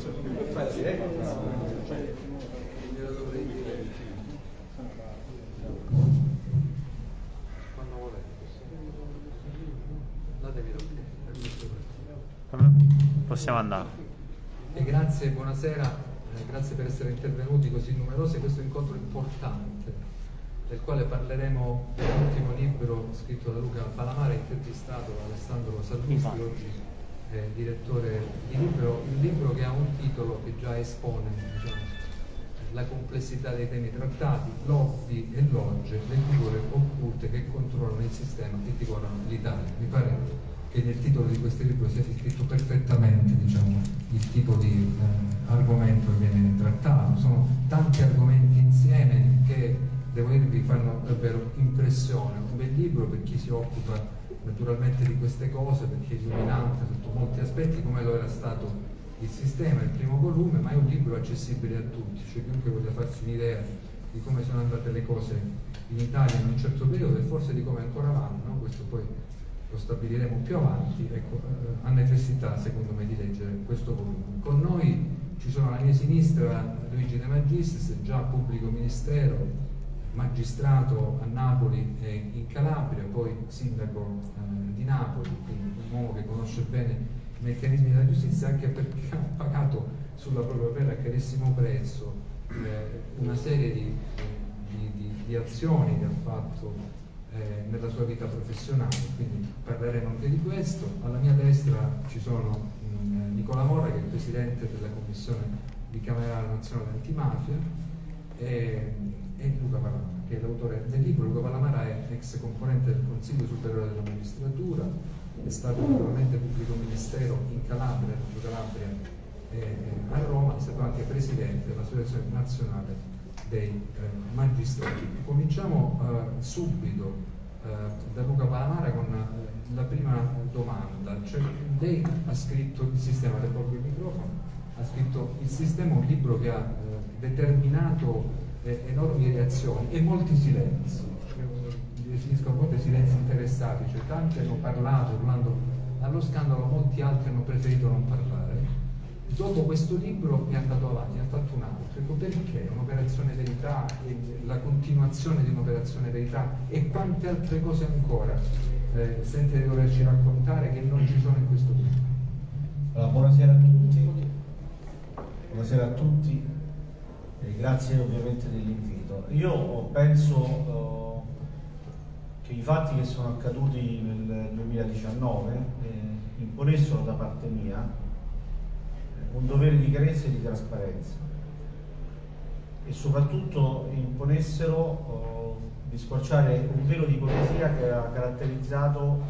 Quando volete. Datevi possiamo andare. E grazie, buonasera, grazie per essere intervenuti così numerosi a questo incontro importante, del quale parleremo dell'ultimo libro scritto da Luca Palamara, intervistato da Alessandro Sallusti, oggi direttore di libro, un libro che ha un titolo che già espone, diciamo, la complessità dei temi trattati, lobby e logge, le figure occulte che controllano il sistema e divorano l'Italia. Mi pare che nel titolo di questo libro sia descritto perfettamente, diciamo, il tipo di argomento che viene trattato. Sono tanti argomenti insieme che, devo dirvi, fanno davvero impressione. Un bel libro per chi si occupa naturalmente di queste cose, perché è illuminante sotto molti aspetti, come lo era stato il sistema, il primo volume, ma è un libro accessibile a tutti, cioè chiunque voglia farsi un'idea di come sono andate le cose in Italia in un certo periodo e forse di come ancora vanno, no? Questo poi lo stabiliremo più avanti, ecco, ha necessità secondo me di leggere questo volume. Con noi ci sono alla mia sinistra Luigi De Magistris, già pubblico ministero, magistrato a Napoli e in Calabria, poi sindaco di Napoli, quindi un uomo che conosce bene i meccanismi della giustizia, anche perché ha pagato sulla propria pelle a carissimo prezzo una serie di azioni che ha fatto nella sua vita professionale, quindi parleremo anche di questo. Alla mia destra ci sono Nicola Morra, che è il presidente della Commissione bicamerale nazionale antimafia, e Luca Palamara, che è l'autore del libro. Luca Palamara è ex componente del Consiglio Superiore della Magistratura, è stato naturalmente pubblico ministero in Calabria, Reggio Calabria e a Roma, è stato anche presidente dell'Associazione Nazionale dei Magistrati. Cominciamo subito da Luca Palamara con la prima domanda. Cioè, lei ha scritto Il sistema, le porgo il microfono, ha scritto Il sistema, un libro che ha determinato enormi reazioni e molti silenzi, definisco a volte silenzi interessati, cioè tanti hanno parlato urlando allo scandalo, molti altri hanno preferito non parlare. Dopo questo libro è andato avanti, ha fatto un altro. Ecco, perché un'operazione verità e la continuazione di un'operazione verità e quante altre cose ancora sente di doverci raccontare che non ci sono in questo libro? Allora, buonasera a tutti. Buonasera a tutti. Grazie ovviamente dell'invito. Io penso che i fatti che sono accaduti nel 2019 imponessero da parte mia un dovere di chiarezza e di trasparenza e soprattutto imponessero di squarciare un velo di ipocrisia che ha caratterizzato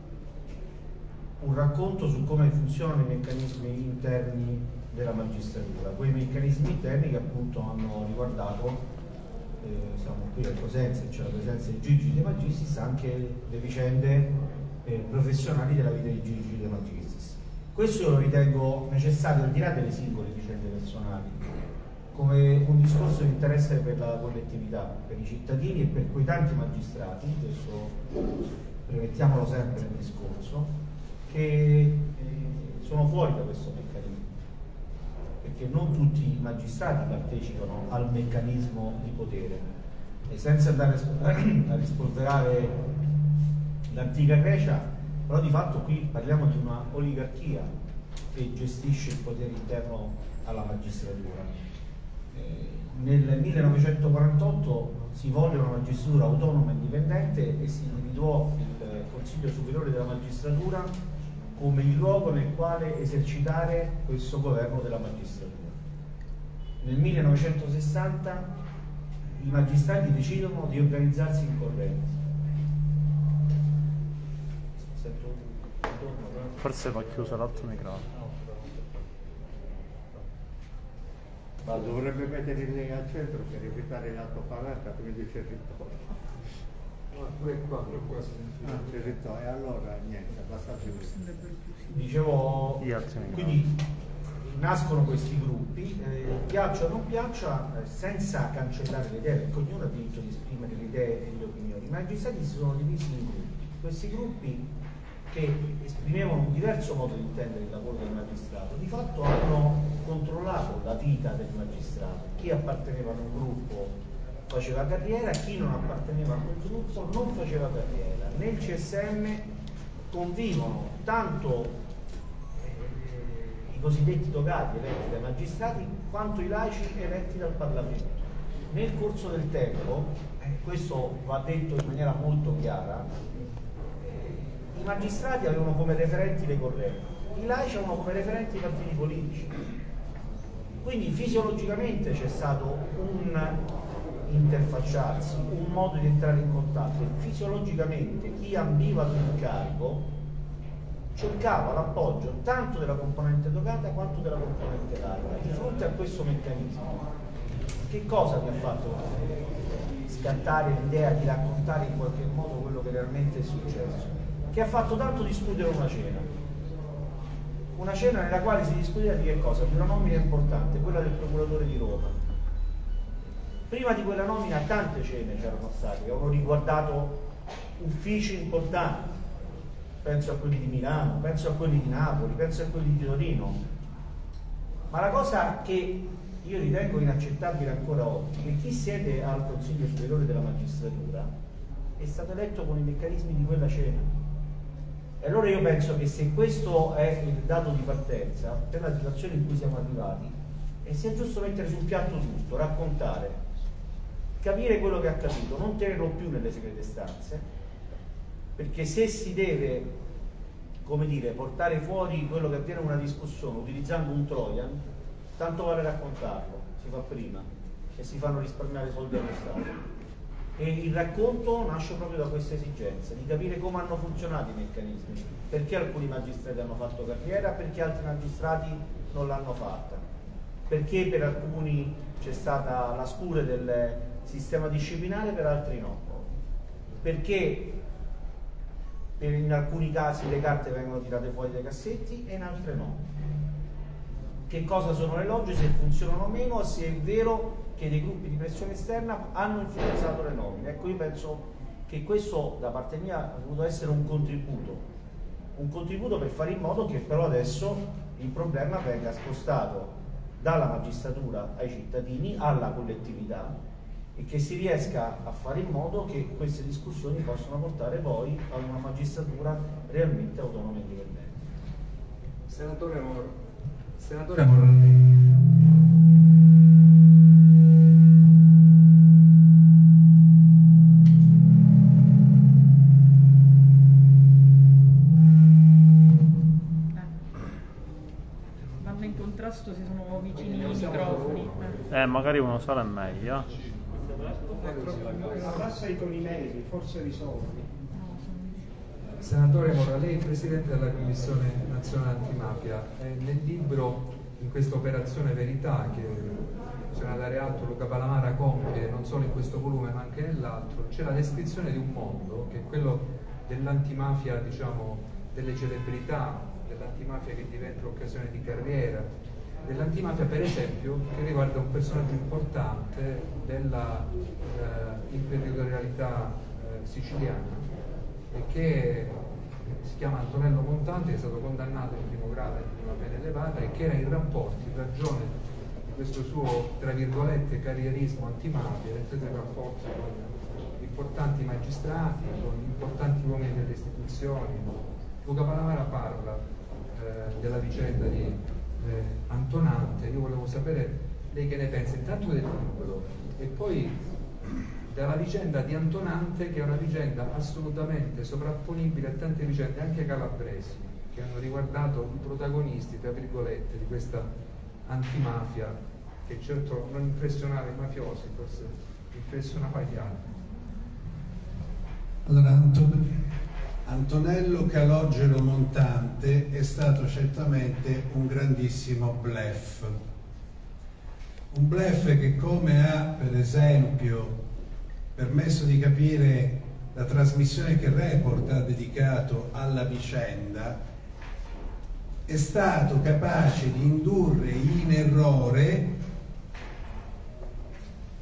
un racconto su come funzionano i meccanismi interni della magistratura, quei meccanismi interni che appunto hanno riguardato, siamo qui in presenza e c'è la presenza di Gigi De Magistris, anche le vicende professionali della vita di Gigi De Magistris. Questo io lo ritengo necessario, al di là delle singole vicende personali, come un discorso di interesse per la collettività, per i cittadini e per quei tanti magistrati, questo premettiamolo sempre nel discorso, che sono fuori da questo meccanismo, perché non tutti i magistrati partecipano al meccanismo di potere. E senza andare a rispolverare l'antica Grecia, però di fatto qui parliamo di una oligarchia che gestisce il potere interno alla magistratura. Nel 1948 si volle una magistratura autonoma e indipendente e si individuò il Consiglio Superiore della Magistratura come il luogo nel quale esercitare questo governo della magistratura. Nel 1960 i magistrati decidono di organizzarsi in correnti. Forse va chiuso l'altro microfono. Ma dovrebbe mettere lei al centro per evitare l'altoparlante, come dice il ritorno. Pure qua Il ritorno, e allora niente, basta più. Dicevo, quindi nascono questi gruppi, piaccia o non piaccia, senza cancellare le idee, perché ognuno ha diritto di esprimere le idee e le opinioni. I magistrati si sono divisi in gruppi. Questi gruppi, che esprimevano un diverso modo di intendere il lavoro del magistrato, di fatto hanno controllato vita del magistrato. Chi apparteneva a un gruppo faceva carriera, chi non apparteneva a quel gruppo non faceva carriera. Nel CSM convivono tanto i cosiddetti togati eletti dai magistrati quanto i laici eletti dal Parlamento. Nel corso del tempo, questo va detto in maniera molto chiara, i magistrati avevano come referenti le correnti, i laici avevano come referenti i partiti politici. Quindi fisiologicamente c'è stato un interfacciarsi, un modo di entrare in contatto, e fisiologicamente chi ambiva ad un incarico cercava l'appoggio tanto della componente togata quanto della componente laica. Di fronte a questo meccanismo, che cosa mi ha fatto scattare l'idea di raccontare in qualche modo quello che realmente è successo? Che ha fatto tanto discutere una cena nella quale si discuteva di che cosa? Di una nomina importante, quella del procuratore di Roma. Prima di quella nomina tante cene c'erano state, che avevano riguardato uffici importanti, penso a quelli di Milano, penso a quelli di Napoli, penso a quelli di Torino. Ma la cosa che io ritengo inaccettabile ancora oggi è che chi siede al Consiglio Superiore della Magistratura è stato eletto con i meccanismi di quella cena. E allora io penso che se questo è il dato di partenza per la situazione in cui siamo arrivati, sia giusto mettere sul piatto tutto, raccontare, capire quello che è accaduto, non tenerlo più nelle segrete stanze, perché se si deve, come dire, portare fuori quello che avviene in una discussione utilizzando un Trojan, tanto vale raccontarlo, si fa prima e si fanno risparmiare soldi allo Stato. E il racconto nasce proprio da questa esigenza di capire come hanno funzionato i meccanismi, perché alcuni magistrati hanno fatto carriera, perché altri magistrati non l'hanno fatta, perché per alcuni c'è stata la scure del sistema disciplinare, per altri no, perché in alcuni casi le carte vengono tirate fuori dai cassetti e in altre no, che cosa sono le logge, se funzionano o meno, se è vero che dei gruppi di pressione esterna hanno influenzato le nomine. Ecco, io penso che questo da parte mia ha dovuto essere un contributo per fare in modo che però adesso il problema venga spostato dalla magistratura ai cittadini, alla collettività, e che si riesca a fare in modo che queste discussioni possano portare poi a una magistratura realmente autonoma e indipendente. Senatore Morelli. Vanno in contrasto se sono vicini i microfoni. Magari uno solo è meglio. Abbassa i toni medi, forse risolvi. Senatore Morra, lei è il Presidente della Commissione Nazionale Antimafia. Nel libro, in questa operazione Verità, che bisogna dare atto, Luca Palamara compie non solo in questo volume ma anche nell'altro, c'è la descrizione di un mondo che è quello dell'antimafia, diciamo, delle celebrità, dell'antimafia che diventa occasione di carriera, dell'antimafia per esempio che riguarda un personaggio importante della imprenditorialità siciliana, e che si chiama Antonello Montante, che è stato condannato in primo grado in una pena elevata e che era in rapporti, in ragione di questo suo, tra virgolette, carrierismo antimafia, era entrato in rapporti con importanti magistrati, con importanti uomini delle istituzioni. Luca Palamara parla della vicenda di Antonante. Io volevo sapere lei che ne pensa intanto del libro e poi della vicenda di Antonante, che è una vicenda assolutamente sovrapponibile a tante vicende anche calabresi che hanno riguardato i protagonisti, tra virgolette, di questa antimafia che certo non impressionava i mafiosi, forse impressionava gli altri. Allora, Antonello Calogero Montante è stato certamente un grandissimo bluff. Un bluff che, come ha per esempio permesso di capire la trasmissione che Report ha dedicato alla vicenda, è stato capace di indurre in errore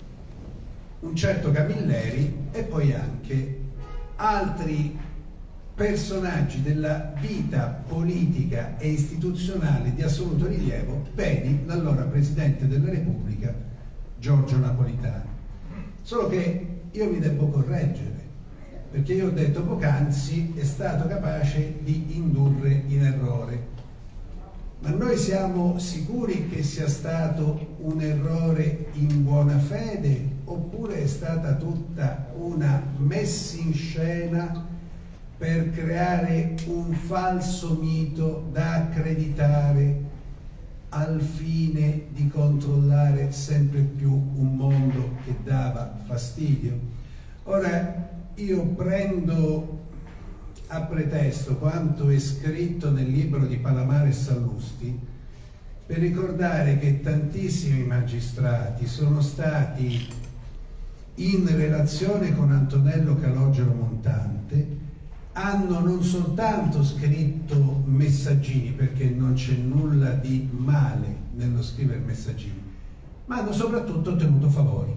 un certo Camilleri e poi anche altri personaggi della vita politica e istituzionale di assoluto rilievo, vedi l'allora Presidente della Repubblica Giorgio Napolitano. Solo che io mi devo correggere, perché io ho detto poc'anzi è stato capace di indurre in errore. Ma noi siamo sicuri che sia stato un errore in buona fede, oppure è stata tutta una messa in scena per creare un falso mito da accreditare al fine di controllare sempre più un mondo che dava fastidio? Ora, io prendo a pretesto quanto è scritto nel libro di Palamara e Sallusti per ricordare che tantissimi magistrati sono stati in relazione con Antonello Calogero Montante, hanno non soltanto scritto messaggini, perché non c'è nulla di male nello scrivere messaggini, ma hanno soprattutto ottenuto favori,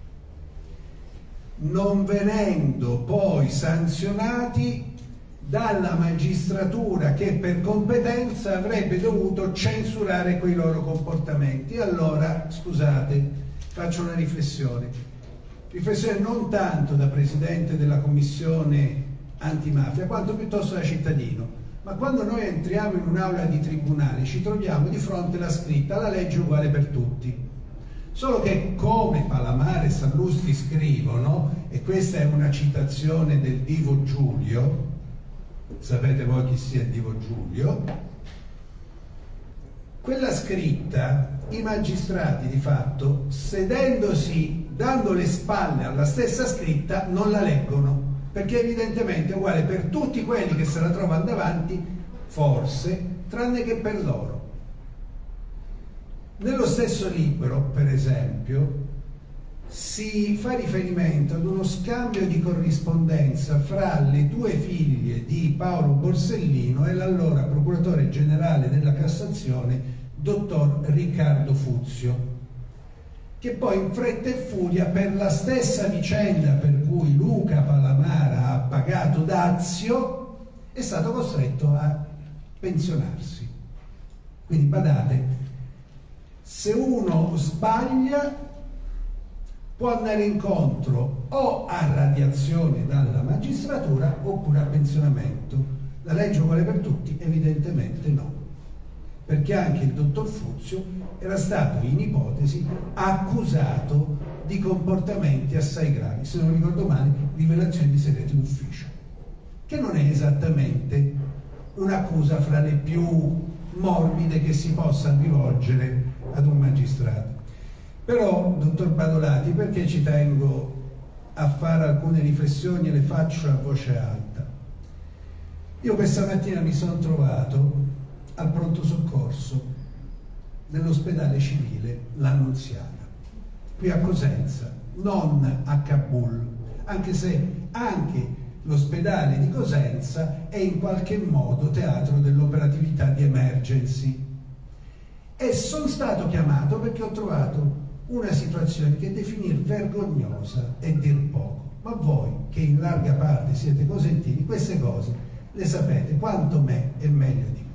non venendo poi sanzionati dalla magistratura che per competenza avrebbe dovuto censurare quei loro comportamenti. Allora, scusate, faccio una riflessione non tanto da Presidente della Commissione antimafia, quanto piuttosto da cittadino. Ma quando noi entriamo in un'aula di tribunale ci troviamo di fronte alla scritta "la legge è uguale per tutti". Solo che, come Palamara e Sallusti scrivono, e questa è una citazione del divo Giulio, sapete voi chi sia il divo Giulio, quella scritta i magistrati di fatto, sedendosi, dando le spalle alla stessa scritta, non la leggono, perché evidentemente è uguale per tutti quelli che se la trovano davanti, forse, tranne che per loro. Nello stesso libro, per esempio, si fa riferimento ad uno scambio di corrispondenza fra le due figlie di Paolo Borsellino e l'allora procuratore generale della Cassazione, dottor Riccardo Fuzio, che poi in fretta e furia, per la stessa vicenda per cui Luca Palamara ha pagato dazio, è stato costretto a pensionarsi. Quindi badate, se uno sbaglia può andare incontro o a radiazione dalla magistratura oppure a pensionamento. La legge uguale per tutti? Evidentemente no, perché anche il dottor Fuzio era stato in ipotesi accusato di comportamenti assai gravi, se non ricordo male, rivelazione di segreti d'ufficio, che non è esattamente un'accusa fra le più morbide che si possa rivolgere ad un magistrato. Però, dottor Badolati, perché ci tengo a fare alcune riflessioni e le faccio a voce alta? Io questa mattina mi sono trovato al pronto soccorso dell'ospedale civile L'Annunziata, qui a Cosenza, non a Kabul, anche se anche l'ospedale di Cosenza è in qualche modo teatro dell'operatività di emergency. E sono stato chiamato perché ho trovato una situazione che definir vergognosa è dir poco. Ma voi, che in larga parte siete cosentini, queste cose le sapete quanto me e meglio di me.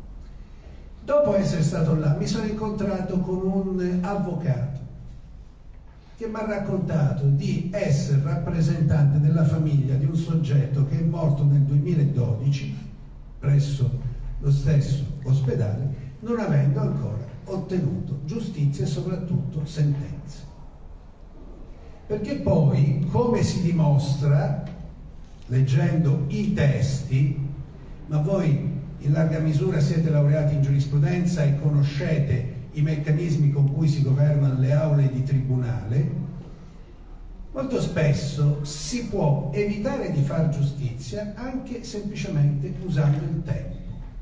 Dopo essere stato là, mi sono incontrato con un avvocato che mi ha raccontato di essere rappresentante della famiglia di un soggetto che è morto nel 2012 presso lo stesso ospedale, non avendo ancora ottenuto giustizia e soprattutto sentenze. Perché poi, come si dimostra leggendo i testi, ma voi in larga misura siete laureati in giurisprudenza e conoscete i meccanismi con cui si governano le aule di tribunale, molto spesso si può evitare di far giustizia anche semplicemente usando il tempo.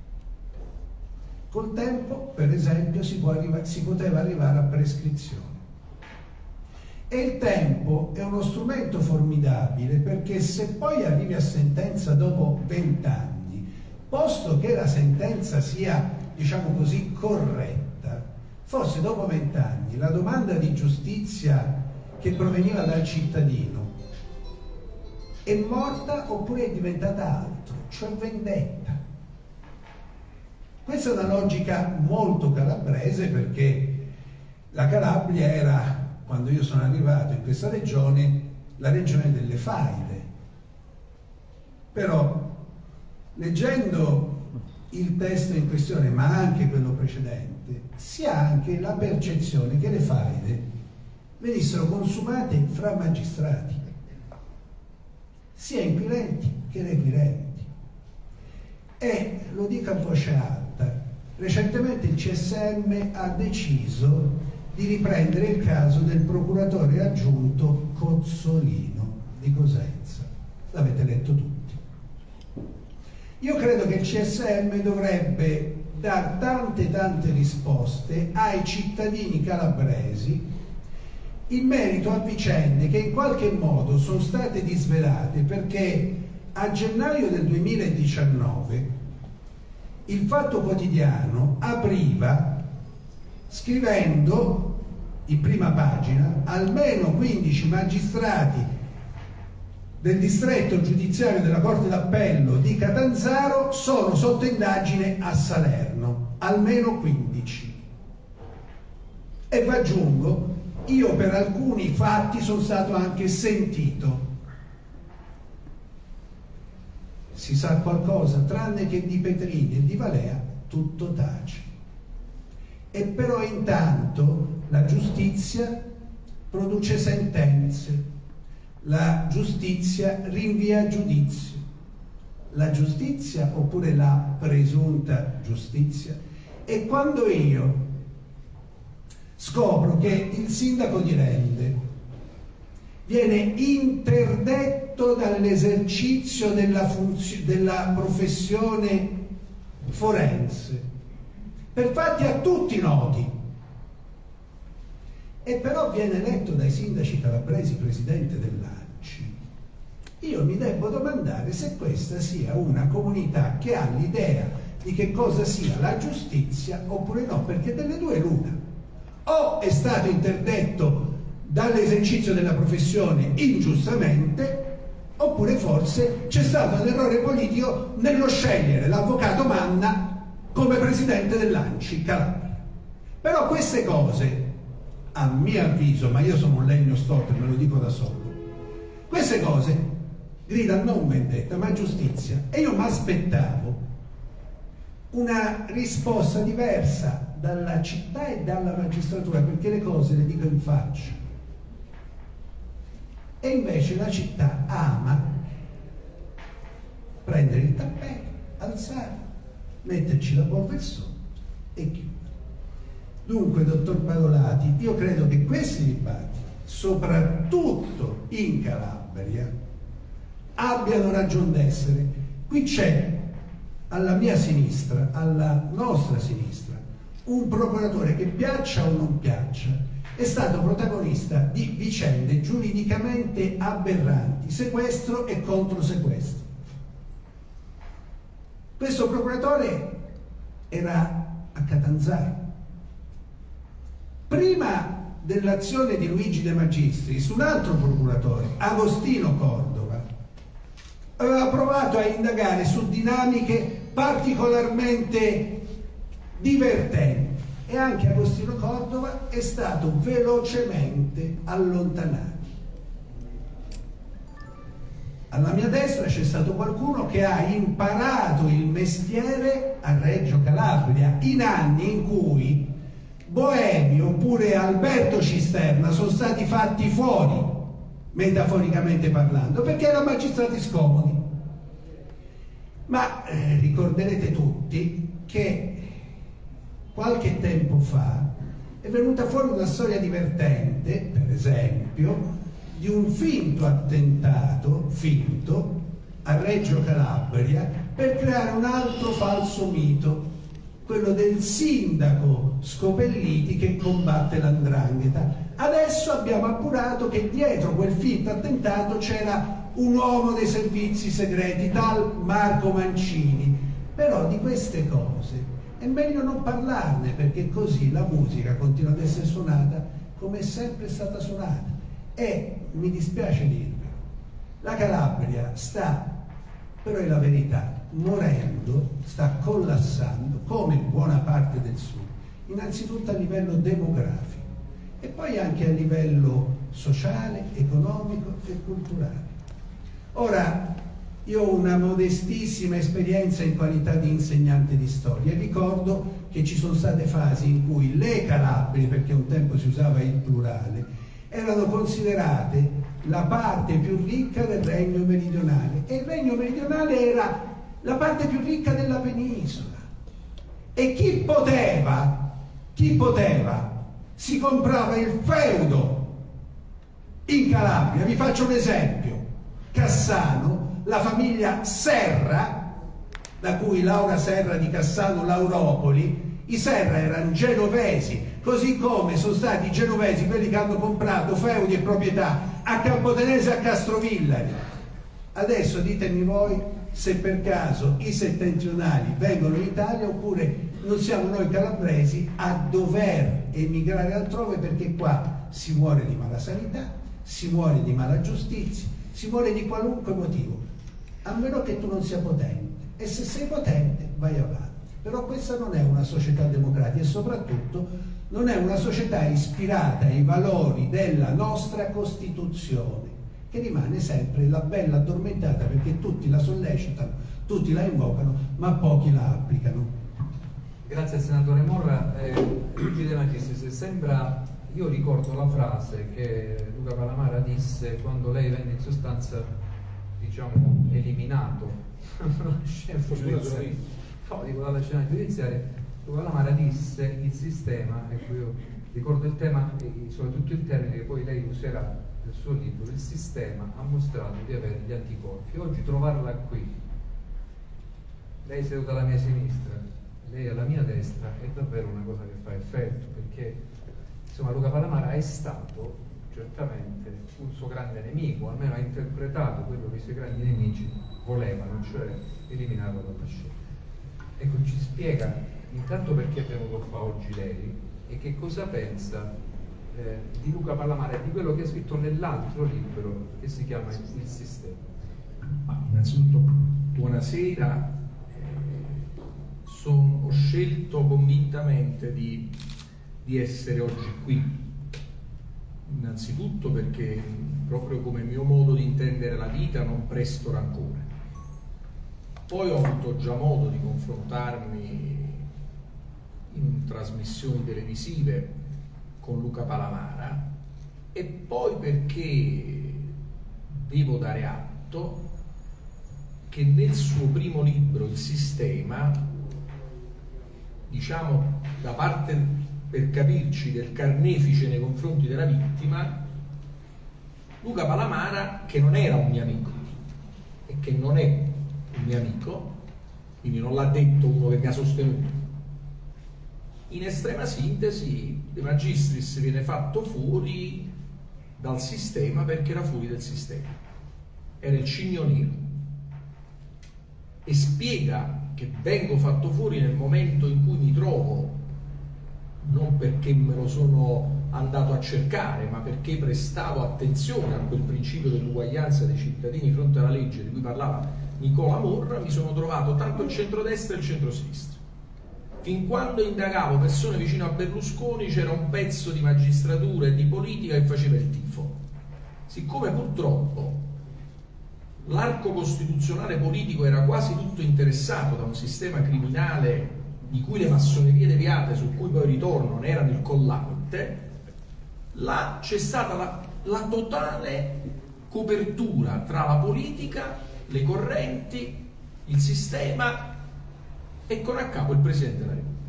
Col tempo, per esempio, si poteva arrivare a prescrizione. E il tempo è uno strumento formidabile, perché se poi arrivi a sentenza dopo 20 anni, posto che la sentenza sia, diciamo così, corretta, forse dopo 20 anni la domanda di giustizia che proveniva dal cittadino è morta oppure è diventata altro. cioè vendetta. Questa è una logica molto calabrese, perché la Calabria era, quando io sono arrivato in questa regione, la regione delle faide. Però, leggendo il testo in questione, ma anche quello precedente, si ha anche la percezione che le faide venissero consumate fra magistrati, sia inquirenti che requirenti. E, lo dico a voce alta, recentemente il CSM ha deciso di riprendere il caso del procuratore aggiunto Cozzolino di Cosenza. L'avete letto tutti. Io credo che il CSM dovrebbe dare tante risposte ai cittadini calabresi in merito a vicende che in qualche modo sono state disvelate, perché a gennaio del 2019 il Fatto Quotidiano apriva scrivendo in prima pagina: almeno 15 magistrati del distretto giudiziario della Corte d'Appello di Catanzaro sono sotto indagine a Salerno, almeno 15. E vi aggiungo, io per alcuni fatti sono stato anche sentito. Si sa qualcosa, tranne che di Petrini e di Valea tutto tace. E però intanto la giustizia produce sentenze, la giustizia rinvia a giudizio. La giustizia, oppure la presunta giustizia, e quando io scopro che il sindaco di Rende viene interdetto dall'esercizio della professione forense per fatti a tutti noti, e però viene eletto dai sindaci calabresi presidente dell'ANCI, io mi devo domandare se questa sia una comunità che ha l'idea di che cosa sia la giustizia oppure no, perché delle due l'una: o è stato interdetto dall'esercizio della professione ingiustamente, oppure forse c'è stato un errore politico nello scegliere l'avvocato Manna come presidente dell'ANCI Calabria. Però queste cose, a mio avviso, ma io sono un legno storto e me lo dico da solo, queste cose gridano non vendetta ma giustizia, e io mi aspettavo una risposta diversa dalla città e dalla magistratura, perché le cose le dico in faccia. E invece la città ama prendere il tappeto, alzare, metterci la polvere sotto e chiudere. Dunque, dottor Padolati, io credo che questi dibattiti, soprattutto in Calabria, abbiano ragione d'essere. Qui c'è alla mia sinistra, alla nostra sinistra, un procuratore che, piaccia o non piaccia, è stato protagonista di vicende giuridicamente aberranti, sequestro e controsequestro. Questo procuratore era a Catanzaro. Prima dell'azione di Luigi De Magistris, un altro procuratore, Agostino Cordova, aveva provato a indagare su dinamiche particolarmente divertenti, e anche Agostino Cordova è stato velocemente allontanato. Alla mia destra c'è stato qualcuno che ha imparato il mestiere a Reggio Calabria, in anni in cui Boemi oppure Alberto Cisterna sono stati fatti fuori, metaforicamente parlando, perché erano magistrati scomodi. Ma ricorderete tutti che qualche tempo fa è venuta fuori una storia divertente, per esempio, di un finto attentato, a Reggio Calabria, per creare un altro falso mito, quello del sindaco Scopelliti che combatte l''ndrangheta. Adesso abbiamo appurato che dietro quel finto attentato c'era un uomo dei servizi segreti, tal Marco Mancini. Però di queste cose è meglio non parlarne, perché così la musica continua ad essere suonata come è sempre stata suonata. E mi dispiace dirvelo, la Calabria sta, però è la verità, morendo, sta collassando, come buona parte del Sud, innanzitutto a livello demografico e poi anche a livello sociale, economico e culturale. Ora, io ho una modestissima esperienza in qualità di insegnante di storia e ricordo che ci sono state fasi in cui le Calabrie, perché un tempo si usava il plurale, erano considerate la parte più ricca del Regno Meridionale e il Regno Meridionale era la parte più ricca della penisola e chi poteva si comprava il feudo in Calabria. Vi faccio un esempio: Cassano, la famiglia Serra, da cui Laura Serra di Cassano Lauropoli, i Serra erano genovesi, così come sono stati i genovesi quelli che hanno comprato feudi e proprietà a Campotenese e a Castrovillari. Adesso ditemi voi se per caso i settentrionali vengono in Italia oppure non siamo noi calabresi a dover emigrare altrove, perché qua si muore di mala sanità, si muore di mala giustizia, si muore di qualunque motivo, a meno che tu non sia potente, e se sei potente vai avanti. Però questa non è una società democratica e soprattutto non è una società ispirata ai valori della nostra Costituzione, che rimane sempre la bella addormentata perché tutti la sollecitano, tutti la invocano, ma pochi la applicano. Grazie al senatore Morra. Luigi De Magistris, sembra, io ricordo la frase che Luca Palamara disse quando lei venne in sostanza, diciamo, eliminato dalla scena giudiziaria. Luca Palamara disse: il sistema, ecco, io ricordo il tema e soprattutto il termine che poi lei userà nel suo libro, il sistema ha mostrato di avere gli anticorpi. Oggi trovarla qui, lei seduta alla mia sinistra, lei alla mia destra, è davvero una cosa che fa effetto, perché insomma Luca Palamara è stato certamente un suo grande nemico, almeno ha interpretato quello che i suoi grandi nemici volevano, cioè eliminarlo dalla scena. Ecco, ci spiega intanto perché è venuto qua oggi lei e che cosa pensa di Luca Palamara e di quello che ha scritto nell'altro libro che si chiama Il Sistema. Innanzitutto buonasera. Ho scelto convintamente di essere oggi qui, innanzitutto perché proprio come mio modo di intendere la vita non presto rancore. Poi ho avuto già modo di confrontarmi in trasmissioni televisive con Luca Palamara e poi perché devo dare atto che nel suo primo libro Il Sistema, diciamo da parte, per capirci, del carnefice nei confronti della vittima, Luca Palamara, che non era un mio amico e che non è un mio amico, quindi non l'ha detto uno che mi ha sostenuto, in estrema sintesi De Magistris viene fatto fuori dal sistema perché era fuori del sistema, era il cigno nero, e spiega che vengo fatto fuori nel momento in cui mi trovo, non perché me lo sono andato a cercare, ma perché prestavo attenzione a quel principio dell'uguaglianza dei cittadini di fronte alla legge di cui parlava Nicola Morra, mi sono trovato tanto il centrodestra e il centrosinistra. Fin quando indagavo persone vicino a Berlusconi c'era un pezzo di magistratura e di politica che faceva il tifo. Siccome purtroppo l'arco costituzionale politico era quasi tutto interessato da un sistema criminale di cui le massonerie deviate, su cui poi ritorno, ne erano il collante, là c'è stata la totale copertura tra la politica, le correnti, il sistema e con a capo il Presidente della Repubblica.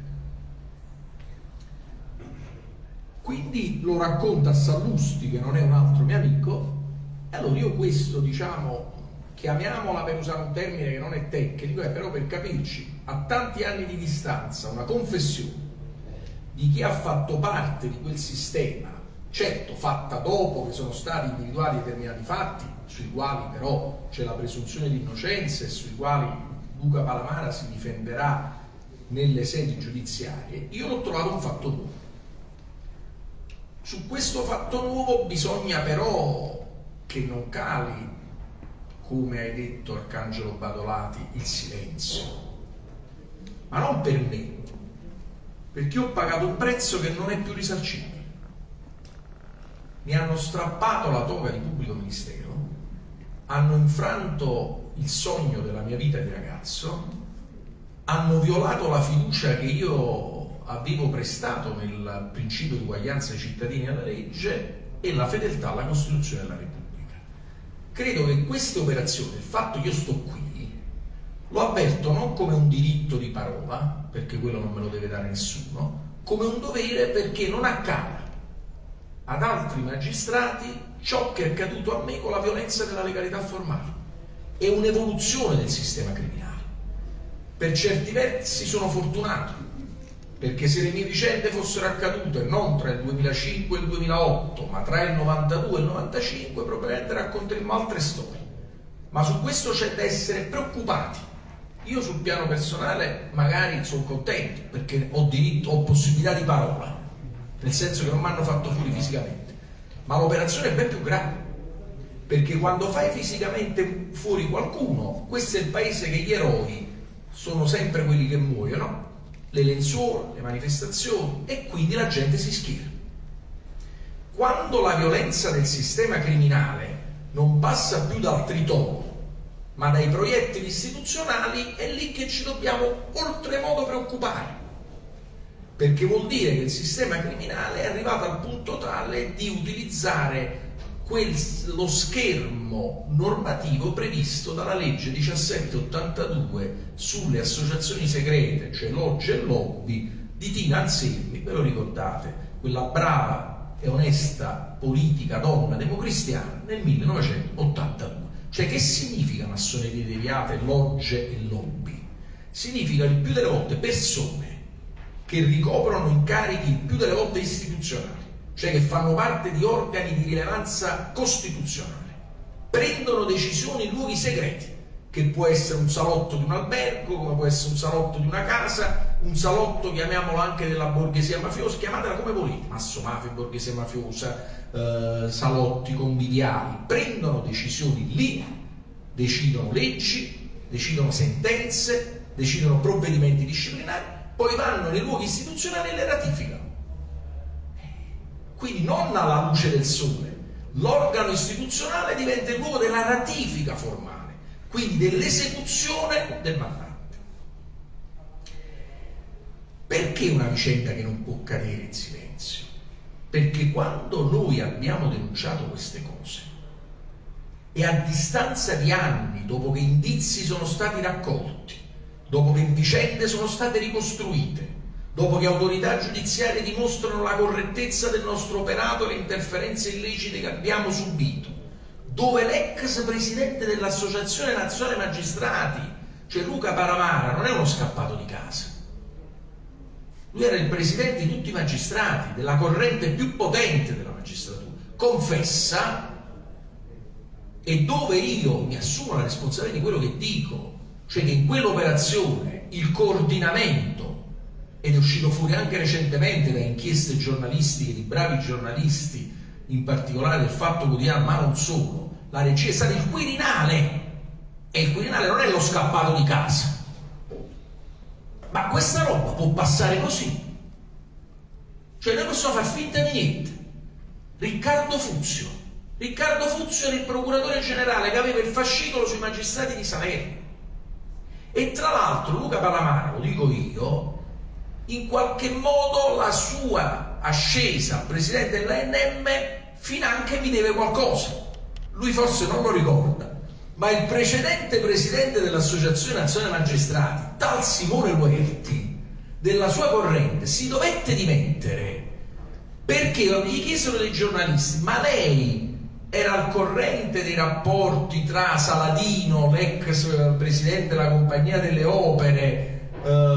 Quindi lo racconta Sallusti, che non è un altro mio amico, e allora io questo, diciamo, chiamiamola, per usare un termine che non è tecnico, però per capirci, a tanti anni di distanza, una confessione di chi ha fatto parte di quel sistema, certo fatta dopo che sono stati individuati determinati fatti, sui quali però c'è la presunzione di innocenza e sui quali Luca Palamara si difenderà nelle sedi giudiziarie, io l'ho trovato un fatto nuovo. Su questo fatto nuovo bisogna però che non cali come hai detto Arcangelo Badolati, il silenzio, ma non per me, perché ho pagato un prezzo che non è più risarcibile. Mi hanno strappato la toga di pubblico ministero, hanno infranto il sogno della mia vita di ragazzo, hanno violato la fiducia che io avevo prestato nel principio di uguaglianza dei cittadini alla legge e la fedeltà alla Costituzione della Repubblica. Credo che queste operazioni, il fatto che io sto qui, lo avverto non come un diritto di parola, perché quello non me lo deve dare nessuno, come un dovere, perché non accada ad altri magistrati ciò che è accaduto a me con la violenza della legalità formale. È un'evoluzione del sistema criminale. Per certi versi sono fortunato, perché se le mie vicende fossero accadute non tra il 2005 e il 2008, ma tra il 92 e il 95, probabilmente racconteremmo altre storie. Ma su questo c'è da essere preoccupati. Io sul piano personale magari sono contento, perché ho diritto, ho possibilità di parola, nel senso che non mi hanno fatto fuori fisicamente, ma l'operazione è ben più grave, perché quando fai fisicamente fuori qualcuno, questo è il paese che gli eroi sono sempre quelli che muoiono, le lenzuola, le manifestazioni, e quindi la gente si schiera. Quando la violenza del sistema criminale non passa più dal tritono, ma dai proiettili istituzionali, è lì che ci dobbiamo oltremodo preoccupare, perché vuol dire che il sistema criminale è arrivato al punto tale di utilizzare lo schermo normativo previsto dalla legge 1782 sulle associazioni segrete, cioè logge e lobby, di Tina Anselmi, ve lo ricordate, quella brava e onesta politica donna democristiana nel 1982. Cioè, che significa massonerie deviate, logge e lobby? Significa il più delle volte persone che ricoprono incarichi il più delle volte istituzionali, cioè che fanno parte di organi di rilevanza costituzionale, prendono decisioni in luoghi segreti, che può essere un salotto di un albergo, come può essere un salotto di una casa, un salotto, chiamiamolo anche della borghesia mafiosa, chiamatela come volete, masso mafia, borghesia mafiosa, salotti conviviali, prendono decisioni lì, decidono leggi, decidono sentenze, decidono provvedimenti disciplinari, poi vanno nei luoghi istituzionali e le ratificano. Quindi non alla luce del sole, l'organo istituzionale diventa il luogo della ratifica formale, quindi dell'esecuzione del mandato. Perché una vicenda che non può cadere in silenzio? Perché quando noi abbiamo denunciato queste cose e a distanza di anni, dopo che indizi sono stati raccolti, dopo che vicende sono state ricostruite, dopo che autorità giudiziarie dimostrano la correttezza del nostro operato e le interferenze illecite che abbiamo subito, dove l'ex presidente dell'Associazione Nazionale Magistrati, cioè Luca Palamara, non è uno scappato di casa, lui era il presidente di tutti i magistrati, della corrente più potente della magistratura, confessa, e dove io mi assumo la responsabilità di quello che dico, cioè che in quell'operazione il coordinamento, ed è uscito fuori anche recentemente da inchieste giornalistiche di bravi giornalisti, in particolare del Fatto Quotidiano, ma non solo, la regia è stata il Quirinale, e il Quirinale non è lo scappato di casa. Ma questa roba può passare così? Cioè noi possiamo far finta di niente. Riccardo Fuzio era il procuratore generale che aveva il fascicolo sui magistrati di Salerno, e tra l'altro Luca Palamara, lo dico io, in qualche modo la sua ascesa a presidente dell'ANM finanche mi deve qualcosa. Lui forse non lo ricorda, ma il precedente presidente dell'Associazione Nazionale Magistrati, tal Simone Luerti, della sua corrente, si dovette dimettere perché gli chiesero dei giornalisti: ma lei era al corrente dei rapporti tra Saladino, l'ex presidente della Compagnia delle Opere,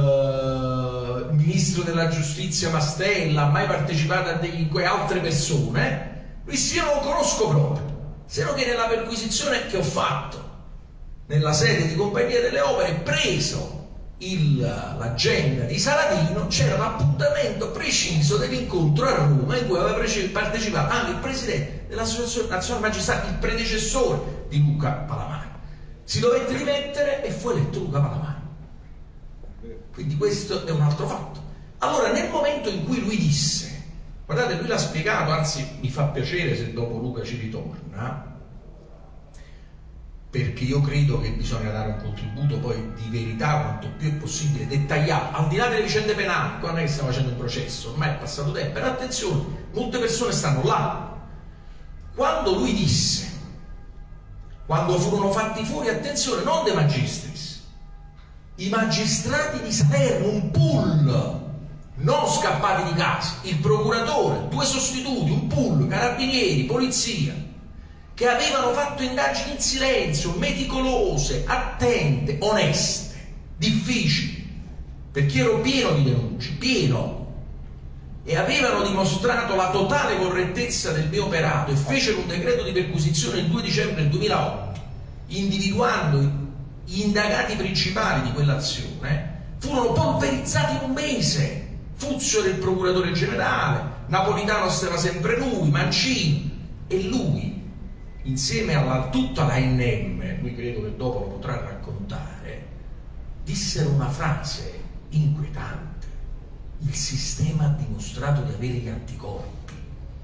il ministro della giustizia Mastella, ha mai partecipato a altre persone? Lui sì, io non lo conosco proprio, se no che nella perquisizione che ho fatto nella sede di Compagnia delle Opere, preso l'agenda di Saladino, c'era l'appuntamento preciso dell'incontro a Roma in cui aveva partecipato anche il presidente dell'Associazione Nazionale Magistrati, il predecessore di Luca Palamara. si dovette dimettere e fu eletto Luca Palamara. Quindi questo è un altro fatto. Allora, nel momento in cui lui disse, guardate, lui l'ha spiegato, anzi mi fa piacere se dopo Luca ci ritorna, perché io credo che bisogna dare un contributo poi di verità quanto più è possibile, dettagliato, al di là delle vicende penali. Qua non è che stiamo facendo un processo, ormai è passato tempo, però attenzione, molte persone stanno là. Quando lui disse, quando furono fatti fuori, attenzione, non dei magistris, i magistrati di Salerno, un pool, non scappati di casa, il procuratore, 2 sostituti, un pool, carabinieri, polizia, che avevano fatto indagini in silenzio, meticolose, attente, oneste, difficili, perché ero pieno di denunce, pieno, e avevano dimostrato la totale correttezza del mio operato e fecero un decreto di perquisizione il 2 dicembre del 2008, individuando gli indagati principali di quell'azione. Furono polverizzati in un mese. Fuzio era il procuratore generale, Napolitano stava sempre lui, Mancini, e lui, insieme a tutta la NM, lui credo che dopo lo potrà raccontare, dissero una frase inquietante: il sistema ha dimostrato di avere gli anticorpi.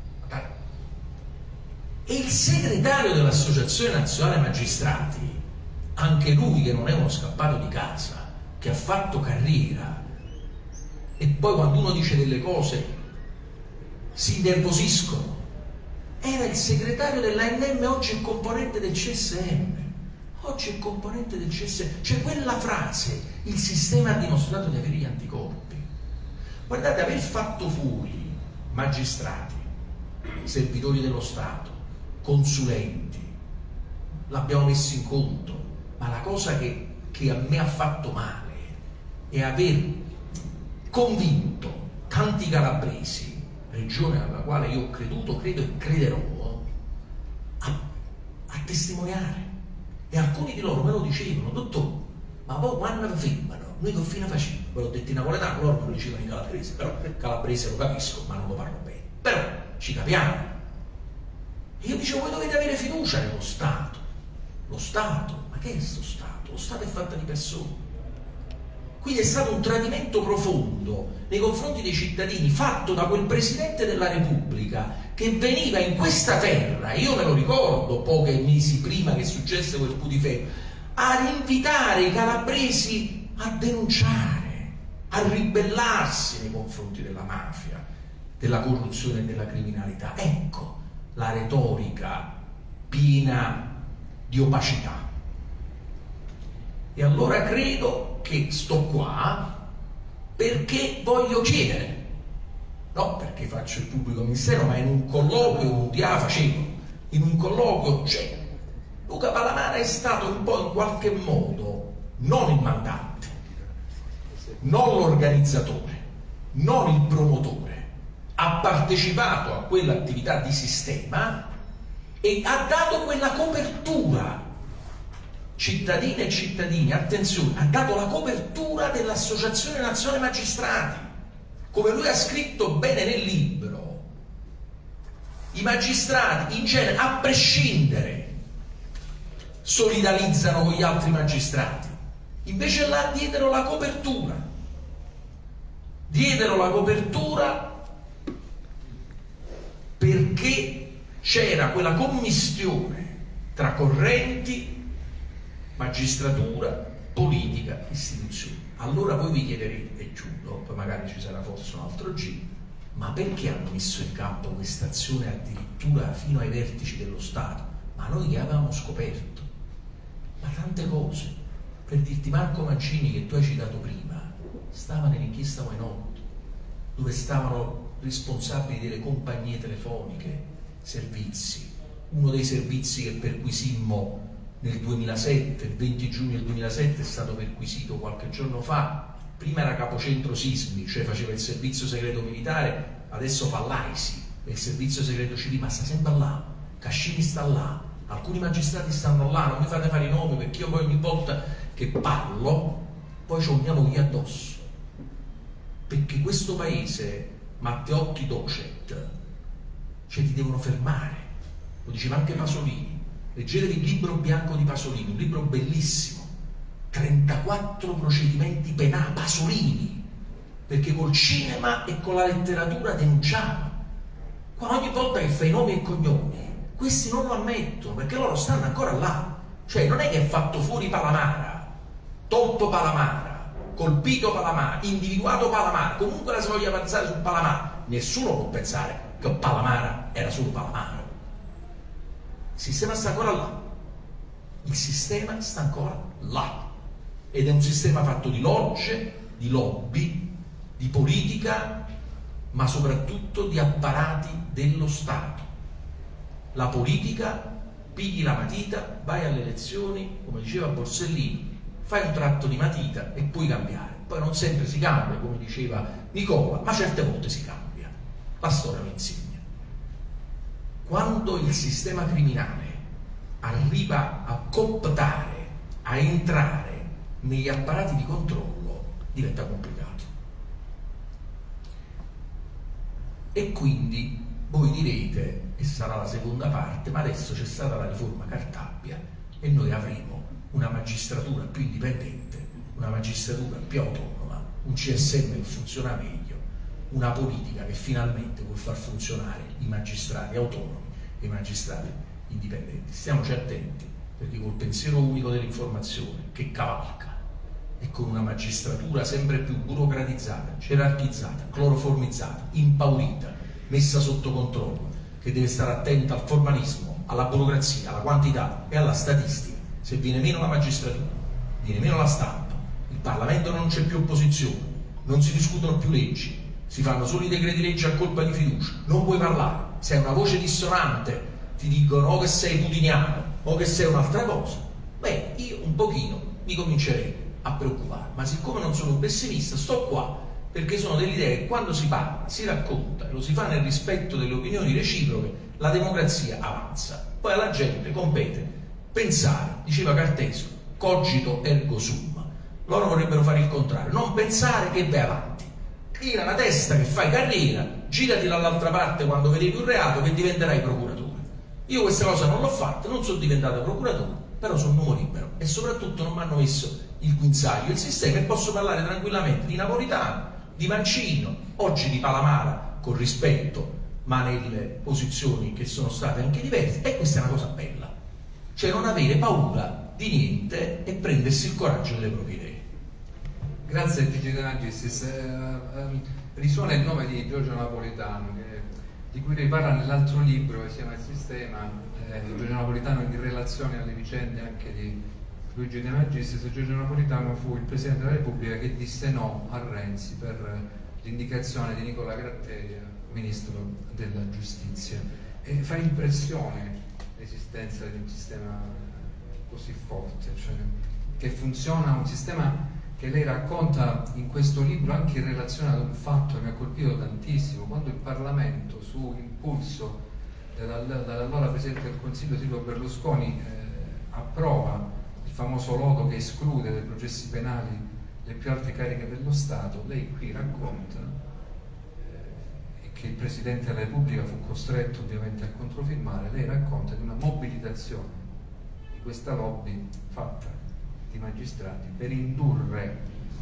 E il segretario dell'Associazione Nazionale Magistrati, anche lui che non è uno scappato di casa, che ha fatto carriera, e poi quando uno dice delle cose si innervosiscono, era il segretario dell'ANM, oggi è componente del CSM. Oggi è componente del CSM. Cioè quella frase, il sistema ha dimostrato di avere gli anticorpi. Guardate, aver fatto fuori magistrati, servitori dello Stato, consulenti, l'abbiamo messo in conto, ma la cosa che a me ha fatto male è aver convinto tanti calabresi, regione alla quale io ho creduto, credo e crederò, a testimoniare. E alcuni di loro me lo dicevano: dottore, ma poi quando vi fermano, noi che fine facciamo? Ve l'ho detto in napoletano, loro me lo dicevano in calabrese, però calabrese lo capisco, ma non lo parlo bene, però ci capiamo. E io dicevo: voi dovete avere fiducia nello Stato. Lo Stato? Ma che è sto Stato? Lo Stato è fatto di persone. Quindi è stato un tradimento profondo nei confronti dei cittadini, fatto da quel Presidente della Repubblica che veniva in questa terra, io me lo ricordo pochi mesi prima che successe quel putiferio, ad invitare i calabresi a denunciare, a ribellarsi nei confronti della mafia, della corruzione e della criminalità. Ecco la retorica piena di opacità. E allora credo che sto qua perché voglio chiedere, no perché faccio il pubblico ministero, ma in un colloquio un dia facevo, in un colloquio c'è Luca Palamara è stato un po' in qualche modo non il mandante, non l'organizzatore, non il promotore, ha partecipato a quell'attività di sistema e ha dato quella copertura. Cittadine e cittadini, attenzione, ha dato la copertura dell'Associazione Nazionale Magistrati. Come lui ha scritto bene nel libro, i magistrati in genere, a prescindere, solidarizzano con gli altri magistrati. Invece là diedero la copertura. Diedero la copertura perché c'era quella commistione tra correnti, magistratura, politica, istituzioni. Allora voi vi chiederete, e chiudo, poi magari ci sarà forse un altro giro, ma perché hanno messo in campo questa azione addirittura fino ai vertici dello Stato? Ma noi che avevamo scoperto? Ma tante cose. Per dirti, Marco Mancini, che tu hai citato prima, stava nell'inchiesta Weinot, dove stavano responsabili delle compagnie telefoniche, servizi. Uno dei servizi che perquisimmo nel 2007, il 20 giugno del 2007 è stato perquisito qualche giorno fa. Prima era capocentro sismi, cioè faceva il servizio segreto militare, adesso fa l'AISI, il servizio segreto civile, ma sta sempre là. Cascini sta là, alcuni magistrati stanno là, non mi fate fare i nomi perché io poi ogni volta che parlo poi c'ho mia moglie addosso, perché questo paese, Matteotti docet, cioè ti devono fermare, lo diceva anche Pasolini, Leggetevi il libro bianco di Pasolini, un libro bellissimo, 34 procedimenti penali, Pasolini, perché col cinema e con la letteratura denunciava. Qua ogni volta che fai nomi e cognomi, questi non lo ammettono, perché loro stanno ancora là. Cioè non è che è fatto fuori Palamara, tolto Palamara, colpito Palamara, individuato Palamara, comunque la si voglia pensare su Palamara, nessuno può pensare che Palamara era solo Palamara. Il sistema sta ancora là, il sistema sta ancora là, ed è un sistema fatto di logge, di lobby, di politica, ma soprattutto di apparati dello Stato. La politica, pigli la matita, vai alle elezioni, come diceva Borsellino, fai un tratto di matita e puoi cambiare. Poi non sempre si cambia, come diceva Nicola, ma certe volte si cambia. La storia lo insegna. Quando il sistema criminale arriva a cooptare, a entrare negli apparati di controllo, diventa complicato. E quindi voi direte, e sarà la seconda parte, ma adesso c'è stata la riforma Cartabia e noi avremo una magistratura più indipendente, una magistratura più autonoma, un CSM che funziona meglio, una politica che finalmente vuol far funzionare i magistrati autonomi e i magistrati indipendenti. Stiamoci attenti, perché col pensiero unico dell'informazione che cavalca e con una magistratura sempre più burocratizzata, gerarchizzata, cloroformizzata, impaurita, messa sotto controllo, che deve stare attenta al formalismo, alla burocrazia, alla quantità e alla statistica. Se viene meno la magistratura, viene meno la stampa, il Parlamento non c'è più opposizione, non si discutono più leggi, si fanno solo i decreti legge a colpa di fiducia, non puoi parlare, sei una voce dissonante, ti dicono o che sei putiniano o che sei un'altra cosa, beh, io un pochino mi comincerei a preoccupare, ma siccome non sono un pessimista sto qua perché sono dell'idea che quando si parla, si racconta e lo si fa nel rispetto delle opinioni reciproche, la democrazia avanza. Poi alla gente compete pensare, diceva Cartesio, cogito ergo sum. Loro vorrebbero fare il contrario, non pensare che vai avanti. Tira la testa che fai carriera, girati dall'altra parte quando vedi un reato che diventerai procuratore. Io questa cosa non l'ho fatta, non sono diventato procuratore, però sono un uomo libero e soprattutto non mi hanno messo il guinzaglio, il sistema, e posso parlare tranquillamente di Napolitano, di Mancino, oggi di Palamara, con rispetto, ma nelle posizioni che sono state anche diverse, e questa è una cosa bella. Cioè non avere paura di niente e prendersi il coraggio delle proprie idee. Grazie Gigi De Magistris. Risuona il nome di Giorgio Napolitano, di cui lei parla nell'altro libro che si chiama Il Sistema. Giorgio Napolitano in relazione alle vicende anche di Luigi De Magistris. Giorgio Napolitano fu il Presidente della Repubblica che disse no a Renzi per l'indicazione di Nicola Gratteri, Ministro della Giustizia. E fa impressione l'esistenza di un sistema così forte, cioè che funziona, un sistema che lei racconta in questo libro anche in relazione ad un fatto che mi ha colpito tantissimo, quando il Parlamento, su impulso dall'allora Presidente del Consiglio Silvio Berlusconi, approva il famoso lodo che esclude dai processi penali le più alte cariche dello Stato. Lei qui racconta che il Presidente della Repubblica fu costretto ovviamente a controfirmare. Lei racconta di una mobilitazione di questa lobby fatta di magistrati per indurre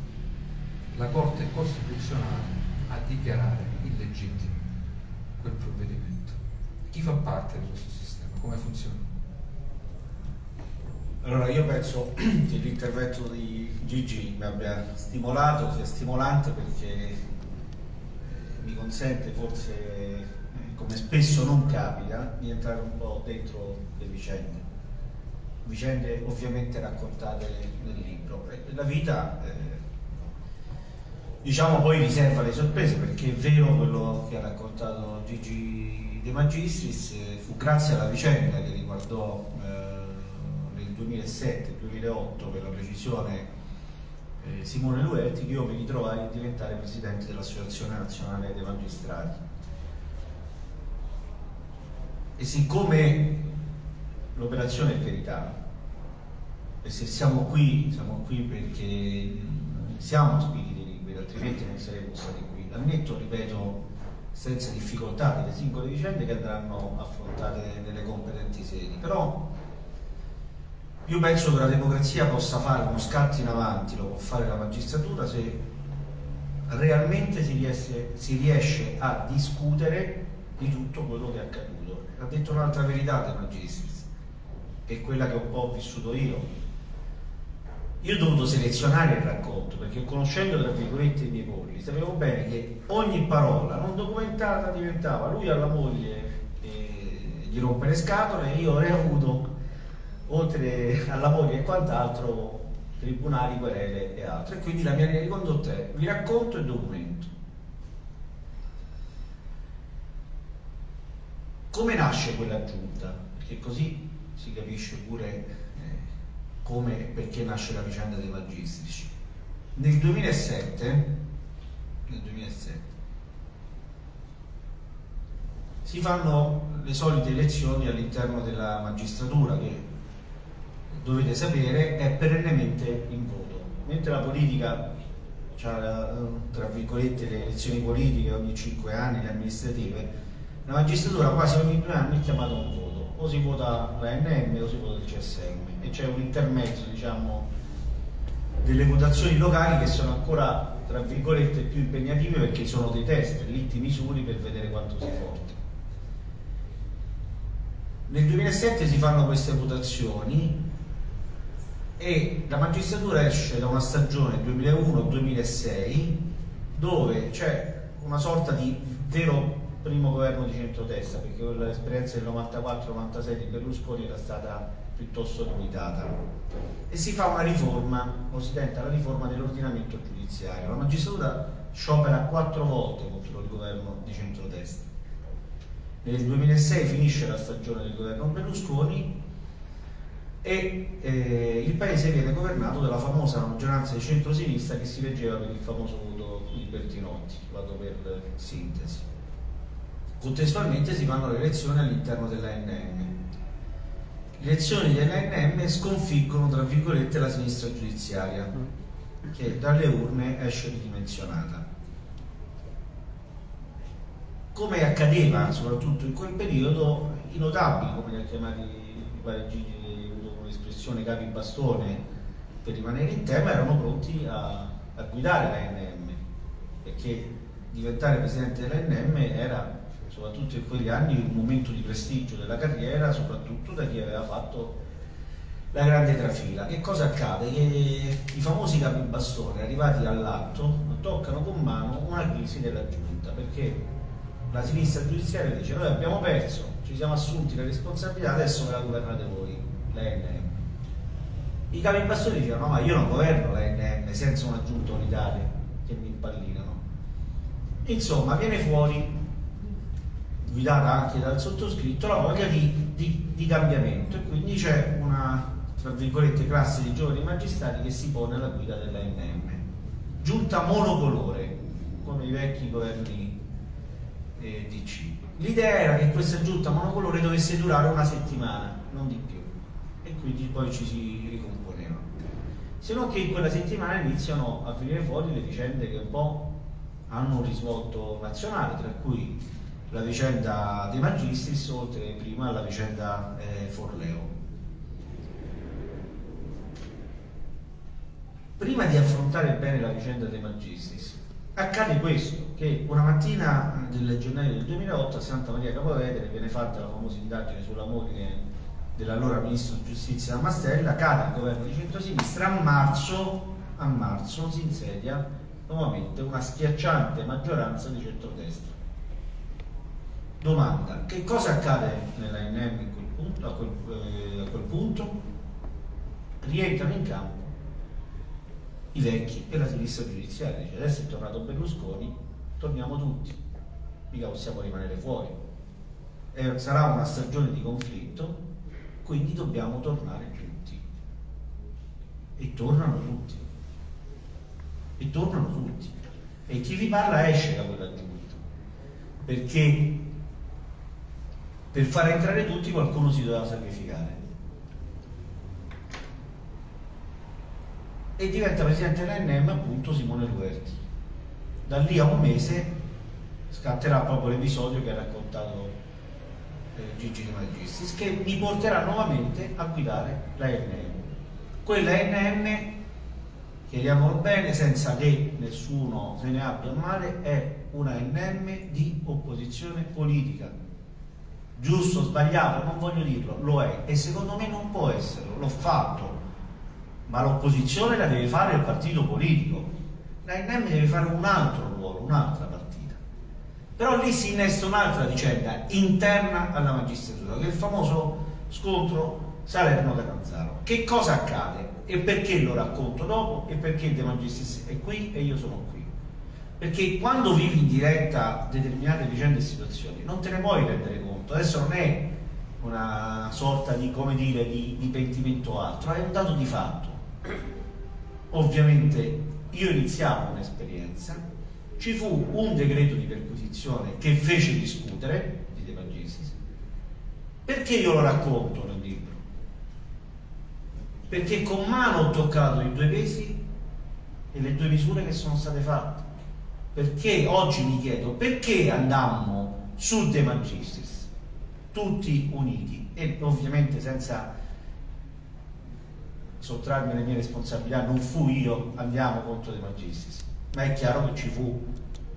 la Corte Costituzionale a dichiarare illegittimo quel provvedimento. Chi fa parte di questo sistema? Come funziona? Allora io penso che l'intervento di Gigi mi abbia stimolato, sia stimolante, perché mi consente, forse come spesso non capita, di entrare un po' dentro le vicende ovviamente raccontate nel libro. La vita diciamo poi riserva le sorprese, perché è vero quello che ha raccontato Gigi De Magistris, fu grazie alla vicenda che riguardò nel 2007-2008 per la precisione Simone Luetti che io mi ritrovai a diventare presidente dell'Associazione Nazionale dei Magistrati. E siccome l'operazione è verità, e se siamo qui perché siamo spiriti liberi, altrimenti non saremmo stati qui. Ammetto, ripeto, senza difficoltà delle singole vicende che andranno affrontate nelle competenti sedi, però Io penso che la democrazia possa fare uno scatto in avanti, lo può fare la magistratura, se realmente si riesce a discutere di tutto quello che è accaduto. Ha detto un'altra verità De Magistris, che è quella che un po' ho vissuto io. Io ho dovuto selezionare il racconto, perché conoscendo tra virgolette i miei polli, sapevo bene che ogni parola non documentata diventava lui alla moglie gli rompe le scatole, e io avrei avuto, oltre alla moglie e quant'altro, tribunali, querele e altro. E quindi la mia linea di condotta è: vi racconto e documento. Come nasce quella giunta? Perché così si capisce pure come e perché nasce la vicenda dei Magistris. Nel 2007 si fanno le solite elezioni all'interno della magistratura, che dovete sapere è perennemente in voto, mentre la politica ha tra virgolette le elezioni politiche ogni 5 anni, le amministrative, la magistratura quasi ogni 2 anni è chiamata a un voto, o si vota l'ANM o si vota il CSM, e c'è un intermezzo, diciamo, delle votazioni locali che sono ancora tra virgolette più impegnative, perché sono dei test, lì ti misuri per vedere quanto sei forte. Nel 2007 si fanno queste votazioni e la magistratura esce da una stagione 2001-2006 dove c'è una sorta di vero primo governo di centrodestra, perché l'esperienza del 94-96 di Berlusconi era stata piuttosto limitata, e si fa una riforma, o si tenta la riforma dell'ordinamento giudiziario. La magistratura sciopera 4 volte contro il governo di centrodestra. Nel 2006 finisce la stagione del governo Berlusconi e il paese viene governato dalla famosa maggioranza di centrosinistra che si reggeva per il famoso voto di Bertinotti, vado per sintesi. Contestualmente si fanno le elezioni all'interno dell'ANM. Le elezioni dell'ANM sconfiggono tra virgolette la sinistra giudiziaria, che dalle urne esce ridimensionata. Come accadeva soprattutto in quel periodo, i notabili, come li ha chiamati i pareggini, un'espressione capi bastone per rimanere in tema, erano pronti a guidare l'ANM, perché diventare presidente dell'ANM era, soprattutto in quegli anni, un momento di prestigio della carriera, soprattutto da chi aveva fatto la grande trafila. Che cosa accade? Che i famosi capibastone arrivati all'atto toccano con mano una crisi della giunta, perché la sinistra giudiziaria dice: noi abbiamo perso, ci siamo assunti la responsabilità, adesso me la governate voi, l'ANM. I capibastoni dicono: no, ma io non governo l'ANM senza una giunta unitaria che mi impallinano. Insomma, viene fuori, guidata anche dal sottoscritto, la voglia di cambiamento, e quindi c'è una, tra virgolette, classe di giovani magistrati che si pone alla guida dell'ANM. Giunta monocolore, come i vecchi governi DC. L'idea era che questa giunta monocolore dovesse durare una settimana, non di più, e quindi poi ci si ricomponeva. Se non che in quella settimana iniziano a venire fuori le vicende che un po' hanno un risvolto nazionale, tra cui la vicenda dei Magistris, oltre prima alla vicenda Forleo. Prima di affrontare bene la vicenda dei Magistris, accade questo, che una mattina del gennaio del 2008 a Santa Maria Capua Vetere viene fatta la famosa indagine sulla moglie dell'allora ministro di giustizia Mastella, cade il governo di centrosinistra, a marzo si insedia nuovamente una schiacciante maggioranza di centrodestra. Domanda: che cosa accade nell'ANM a quel punto? Rientrano in campo i vecchi e la sinistra giudiziaria. Dice: adesso è tornato Berlusconi, torniamo tutti, mica possiamo rimanere fuori, sarà una stagione di conflitto, quindi dobbiamo tornare tutti. E tornano tutti, e chi vi parla esce da quella giunta, perché per far entrare tutti qualcuno si doveva sacrificare, e diventa presidente dell'ANM appunto Simone Luerti. Da lì a un mese scatterà proprio l'episodio che ha raccontato Gigi De Magistris, che mi porterà nuovamente a guidare la NM. Quella NM, chiariamolo bene, senza che nessuno se ne abbia a male, è una NM di opposizione politica. Giusto o sbagliato, non voglio dirlo, lo è, e secondo me non può esserlo, l'ho fatto, ma l'opposizione la deve fare il partito politico. La NM deve fare un altro ruolo, un'altra partita. Però lì si innesta un'altra vicenda interna alla magistratura, che è il famoso scontro Salerno-Catanzaro. Che cosa accade e perché lo racconto dopo e perché De Magistris è qui e io sono qui? Perché quando vivi in diretta determinate vicende e situazioni non te ne puoi rendere conto. Adesso non è una sorta di, come dire, di pentimento o altro, è un dato di fatto. Ovviamente io iniziavo un'esperienza, ci fu un decreto di perquisizione che fece discutere di De Magistris. Perché io lo racconto nel libro? Perché con mano ho toccato i due pesi e le due misure che sono state fatte. Perché oggi mi chiedo perché andammo su De Magistris tutti uniti, e ovviamente senza sottrarmi alle mie responsabilità, non fu io andiamo contro De Magistris, ma è chiaro che ci fu,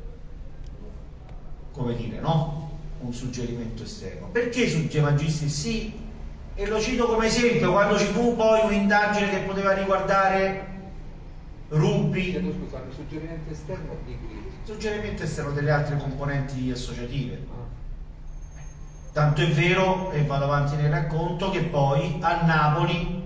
come dire, no? Un suggerimento esterno. Perché su De Magistris sì? E lo cito come esempio, quando ci fu poi un'indagine che poteva riguardare Ruby. Scusate, suggerimento esterno di qui? Suggerimento esterno delle altre componenti associative. Tanto è vero, e vado avanti nel racconto, che poi a Napoli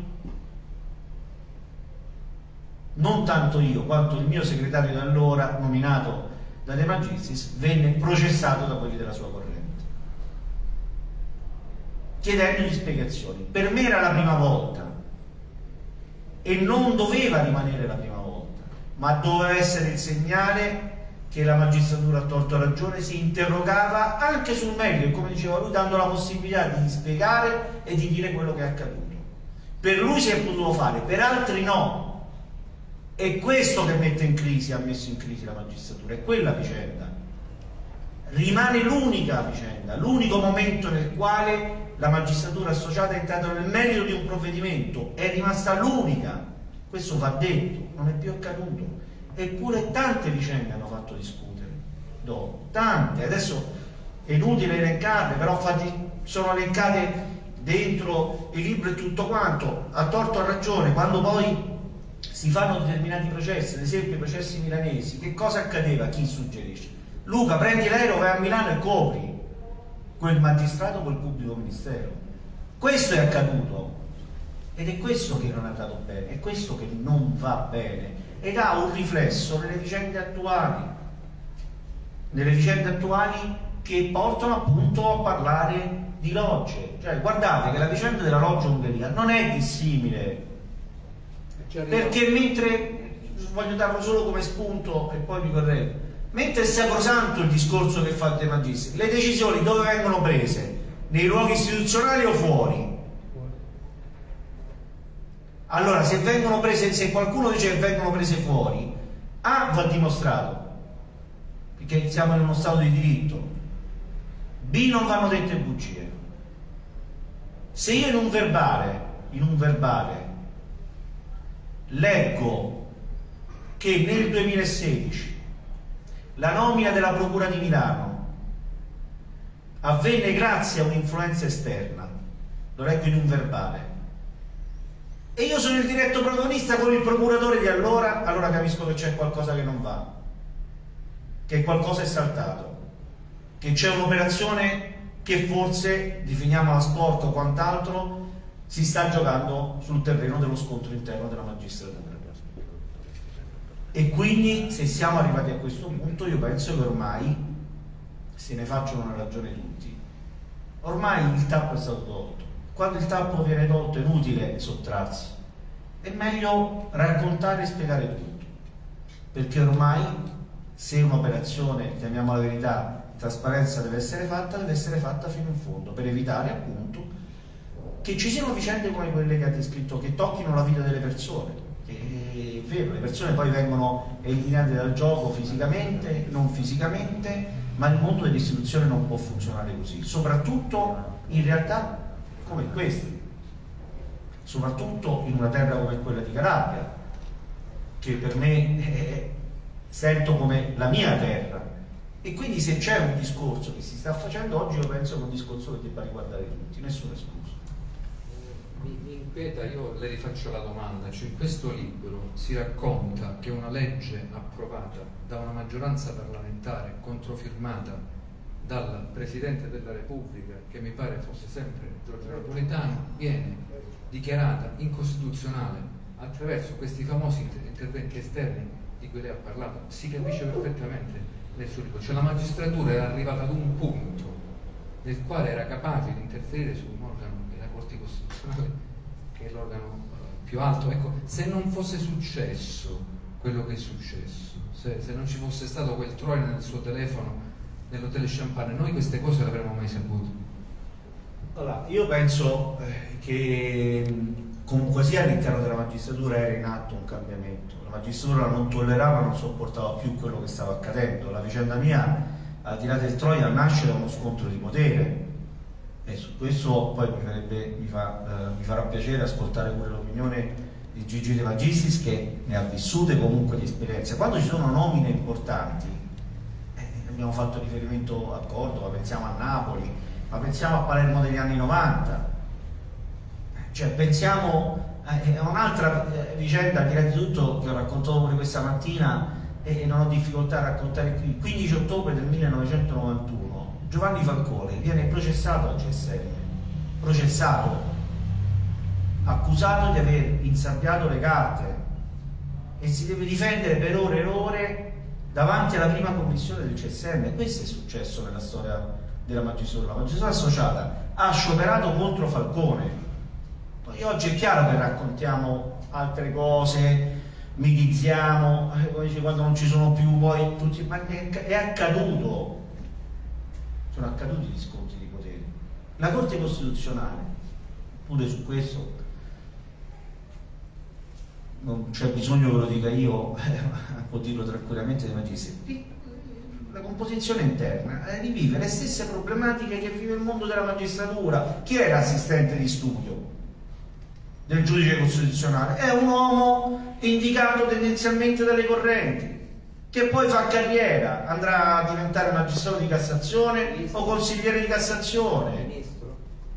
non tanto io quanto il mio segretario di allora, nominato da De Magistris, venne processato da quelli della sua corrente, chiedendogli spiegazioni. Per me era la prima volta e non doveva rimanere la prima volta, ma doveva essere il segnale che la magistratura, a torto ragione, si interrogava anche sul merito, e come diceva lui, dando la possibilità di spiegare e di dire quello che è accaduto. Per lui si è potuto fare, per altri no. È questo che mette in crisi, ha messo in crisi la magistratura, è quella vicenda. Rimane l'unica vicenda, l'unico momento nel quale la magistratura associata è entrata nel merito di un provvedimento, è rimasta l'unica. Questo va detto, non è più accaduto. Eppure tante vicende hanno fatto discutere dopo, tante. Adesso è inutile elencarle, però sono elencate dentro il libro e tutto quanto, a torto a ragione. Quando poi si fanno determinati processi, ad esempio i processi milanesi, che cosa accadeva? Chi suggerisce? Luca, prendi l'aereo, vai a Milano e copri quel magistrato, quel pubblico ministero. Questo è accaduto ed è questo che non è andato bene, è questo che non va bene, ed ha un riflesso nelle vicende attuali, che portano appunto a parlare di logge. Cioè, guardate che la vicenda della loggia Ungheria non è dissimile, perché mentre, voglio darlo solo come spunto e poi mi correggo, mentre è sacrosanto il discorso che fa De Magistris, le decisioni dove vengono prese? Nei luoghi istituzionali o fuori? Allora, se vengono prese, se qualcuno dice che vengono prese fuori, A, va dimostrato, perché siamo in uno stato di diritto, B, non vanno dette bugie. Se io in un verbale leggo che nel 2016 la nomina della Procura di Milano avvenne grazie a un'influenza esterna, lo leggo in un verbale, e io sono il diretto protagonista con il procuratore di allora capisco che c'è qualcosa che non va, che qualcosa è saltato, che c'è un'operazione che forse, definiamola sport o quant'altro, si sta giocando sul terreno dello scontro interno della magistratura. E quindi, se siamo arrivati a questo punto, io penso che ormai se ne facciano una ragione tutti. Ormai il tappo è stato tolto. Quando il tappo viene tolto è inutile sottrarsi, è meglio raccontare e spiegare tutto, perché ormai se un'operazione, chiamiamola la verità, trasparenza deve essere fatta fino in fondo, per evitare appunto che ci siano vicende come quelle che ha descritto, che tocchino la vita delle persone. È vero, le persone poi vengono eliminate dal gioco fisicamente, non fisicamente, ma il mondo dell'istituzione non può funzionare così, soprattutto in realtà come queste, soprattutto in una terra come quella di Calabria, che per me sento come la mia terra. E quindi se c'è un discorso che si sta facendo oggi, io penso che è un discorso che debba riguardare tutti, nessuno escluso. Mi impeta, io le rifaccio la domanda, cioè in questo libro si racconta che una legge approvata da una maggioranza parlamentare controfirmata dal Presidente della Repubblica, che mi pare fosse sempre Giorgio Napolitano, viene dichiarata incostituzionale attraverso questi famosi interventi esterni di cui lei ha parlato. Si capisce perfettamente nel suo libro, cioè la magistratura era arrivata ad un punto nel quale era capace di interferire su un organo della Corte Costituzionale, che è l'organo più alto. Ecco, se non fosse successo quello che è successo, se non ci fosse stato quel trojan nel suo telefono nell'hotel Champagne, noi queste cose le avremmo mai sapute. Allora, io penso che comunque sia all'interno della magistratura era in atto un cambiamento. La magistratura non tollerava, non sopportava più quello che stava accadendo. La vicenda mia, al di là del troia, nasce da uno scontro di potere, e su questo poi mi farà piacere ascoltare l'opinione di Gigi De Magistris, che ne ha vissute comunque di esperienze. Quando ci sono nomine importanti, abbiamo fatto riferimento a Cordova, pensiamo a Napoli, ma pensiamo a Palermo degli anni 90, cioè pensiamo a un'altra vicenda, al di là di tutto, che ho raccontato pure questa mattina e non ho difficoltà a raccontare qui. Il 15 ottobre del 1991 Giovanni Falcone viene processato al CSM, accusato di aver insabbiato le carte, e si deve difendere per ore e ore davanti alla prima commissione del CSM. Questo è successo nella storia della magistratura. La magistratura associata ha scioperato contro Falcone. Poi oggi è chiaro che raccontiamo altre cose, mitizziamo, quando non ci sono più poi tutti, ma è accaduto, sono accaduti gli scontri di potere. La Corte Costituzionale, pure su questo non c'è bisogno che lo dica io, può dirlo tranquillamente De Magistris, la composizione interna rivive le stesse problematiche che vive il mondo della magistratura. Chi era assistente di studio del giudice costituzionale? È un uomo indicato tendenzialmente dalle correnti, che poi fa carriera, andrà a diventare magistrato di Cassazione o consigliere di Cassazione. Ministro?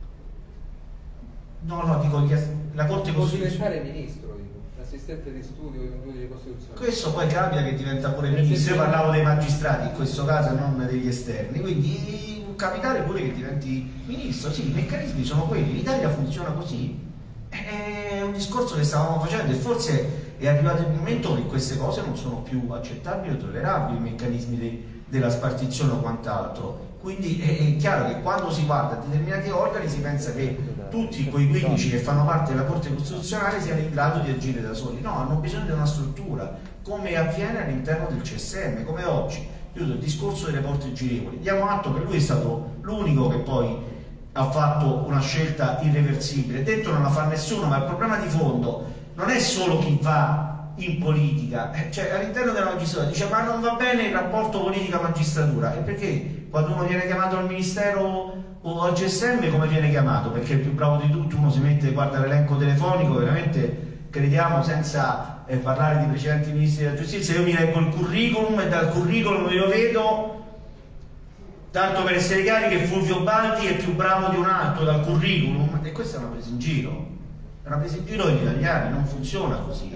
No, dico la Corte Può Costituzionale. diventare ministro, dico, assistente di studio di un giudice costituzionale. Questo poi cambia che diventa pure ministro. Io parlavo dei magistrati in questo caso e non degli esterni, quindi capitare pure che diventi ministro. Sì, i meccanismi sono quelli, l'Italia funziona così. È un discorso che stavamo facendo, e forse è arrivato il momento che queste cose non sono più accettabili o tollerabili, i meccanismi della spartizione o quant'altro. Quindi è chiaro che quando si guarda a determinati organi si pensa che tutti quei 15 che fanno parte della Corte Costituzionale siano in grado di agire da soli. No, hanno bisogno di una struttura, come avviene all'interno del CSM, come oggi. Io il discorso delle porte girevoli, diamo atto che lui è stato l'unico che poi ha fatto una scelta irreversibile. Dentro non la fa nessuno, ma il problema di fondo non è solo chi va in politica, cioè all'interno della magistratura dice ma non va bene il rapporto politica-magistratura. E perché quando uno viene chiamato al ministero o al CSM come viene chiamato? Perché è il più bravo di tutti, uno si mette e guarda l'elenco telefonico, veramente crediamo, senza parlare di precedenti ministri della giustizia. Io mi leggo il curriculum e dal curriculum io vedo, tanto per essere chiari, che Fulvio Baldi è più bravo di un altro dal curriculum, e questa è una presa in giro. È una presa in giro degli italiani, non funziona così.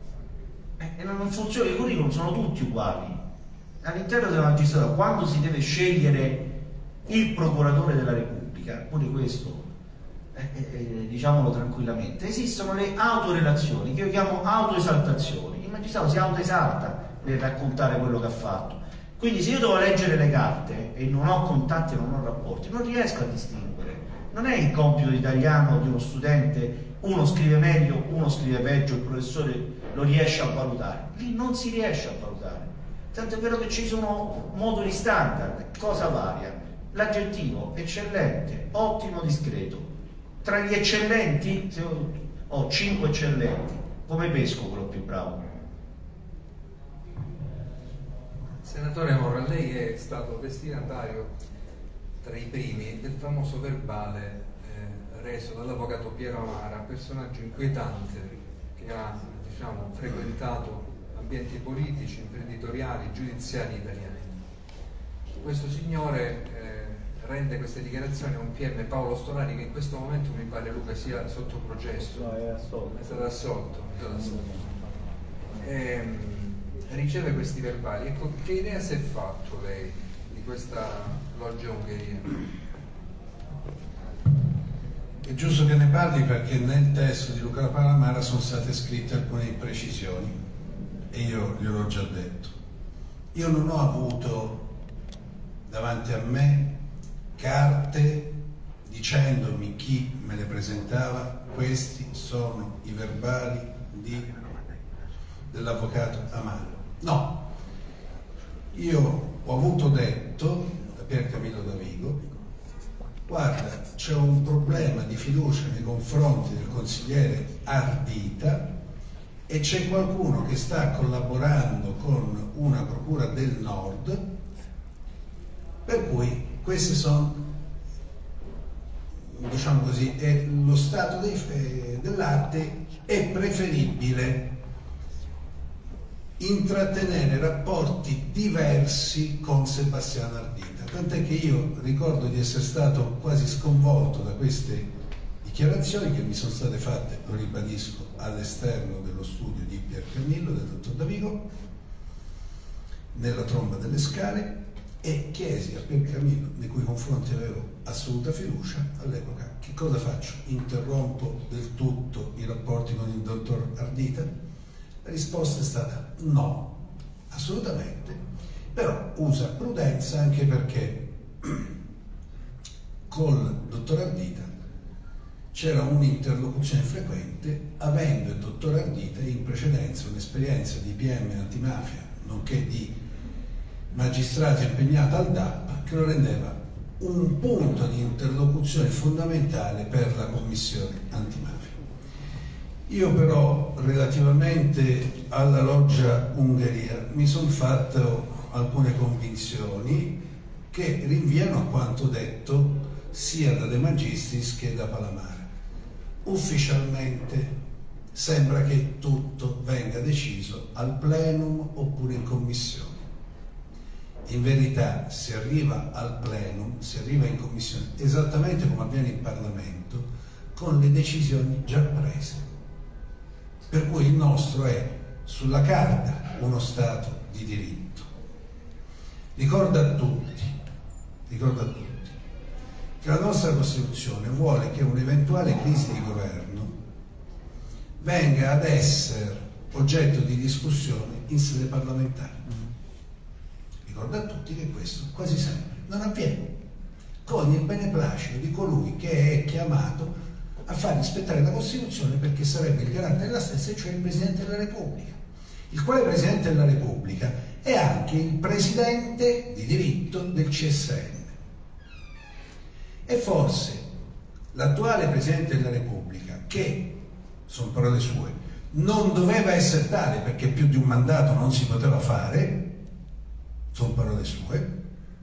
E non funziona, i curriculum sono tutti uguali. All'interno della magistratura, quando si deve scegliere il procuratore della Repubblica, pure questo, diciamolo tranquillamente, esistono le autorelazioni, che io chiamo autoesaltazioni. Il magistrato si autoesalta nel raccontare quello che ha fatto. Quindi se io devo leggere le carte e non ho contatti e non ho rapporti, non riesco a distinguere. Non è il compito italiano di uno studente, uno scrive meglio, uno scrive peggio, il professore lo riesce a valutare. Lì non si riesce a valutare. Tanto è vero che ci sono moduli standard. Cosa varia? L'aggettivo eccellente, ottimo, discreto. Tra gli eccellenti, se ho 5 eccellenti, come pesco quello più bravo? Senatore Morra, lei è stato destinatario tra i primi del famoso verbale reso dall'avvocato Piero Amara, personaggio inquietante che ha, diciamo, frequentato ambienti politici, imprenditoriali, giudiziari italiani. Questo signore rende queste dichiarazioni a un PM, Paolo Stolari, che in questo momento mi pare, Luca, sia sotto processo. No, è assolto. È stato assolto. Riceve questi verbali. Ecco, che idea si è fatto lei di questa loggia Ungheria? È giusto che ne parli perché nel testo di Luca Palamara sono state scritte alcune imprecisioni e io gliel'ho già detto. Io non ho avuto davanti a me carte dicendomi chi me le presentava, questi sono i verbali dell'avvocato Amara. No, io ho avuto detto da Pier Camillo Davigo: guarda, c'è un problema di fiducia nei confronti del consigliere Ardita e c'è qualcuno che sta collaborando con una procura del Nord, per cui questi sono, diciamo così, lo stato dell'arte. È preferibile intrattenere rapporti diversi con Sebastiano Ardita, tant'è che io ricordo di essere stato quasi sconvolto da queste dichiarazioni che mi sono state fatte, lo ribadisco, all'esterno dello studio di Pier Camillo, del dottor Davigo, nella tromba delle scale, e chiesi a Pier Camillo, nei cui confronti avevo assoluta fiducia all'epoca: che cosa faccio? Interrompo del tutto i rapporti con il dottor Ardita? La risposta è stata no, assolutamente, però usa prudenza, anche perché col dottor Ardita c'era un'interlocuzione frequente, avendo il dottor Ardita in precedenza un'esperienza di PM antimafia, nonché di magistrato impegnato al DAP, che lo rendeva un punto di interlocuzione fondamentale per la commissione antimafia. Io però, relativamente alla loggia Ungheria, mi sono fatto alcune convinzioni che rinviano a quanto detto sia da De Magistris che da Palamara. Ufficialmente sembra che tutto venga deciso al plenum oppure in commissione. In verità si arriva al plenum, si arriva in commissione, esattamente come avviene in Parlamento, con le decisioni già prese. Per cui il nostro è, sulla carta, uno Stato di diritto. Ricorda a tutti che la nostra Costituzione vuole che un'eventuale crisi di governo venga ad essere oggetto di discussione in sede parlamentare. Ricorda a tutti che questo quasi sempre non avviene, con il beneplacito di colui che è chiamato a far rispettare la Costituzione, perché sarebbe il garante della stessa, e cioè il Presidente della Repubblica, il quale Presidente della Repubblica è anche il Presidente di diritto del CSM. E forse l'attuale Presidente della Repubblica, che, sono parole sue, non doveva essere tale perché più di un mandato non si poteva fare, sono parole sue,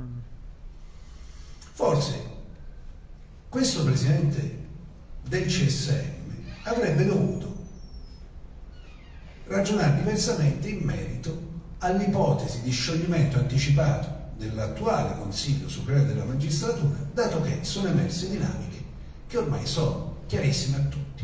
forse questo Presidente del CSM avrebbe dovuto ragionare diversamente in merito all'ipotesi di scioglimento anticipato dell'attuale Consiglio Superiore della Magistratura, dato che sono emerse dinamiche che ormai sono chiarissime a tutti.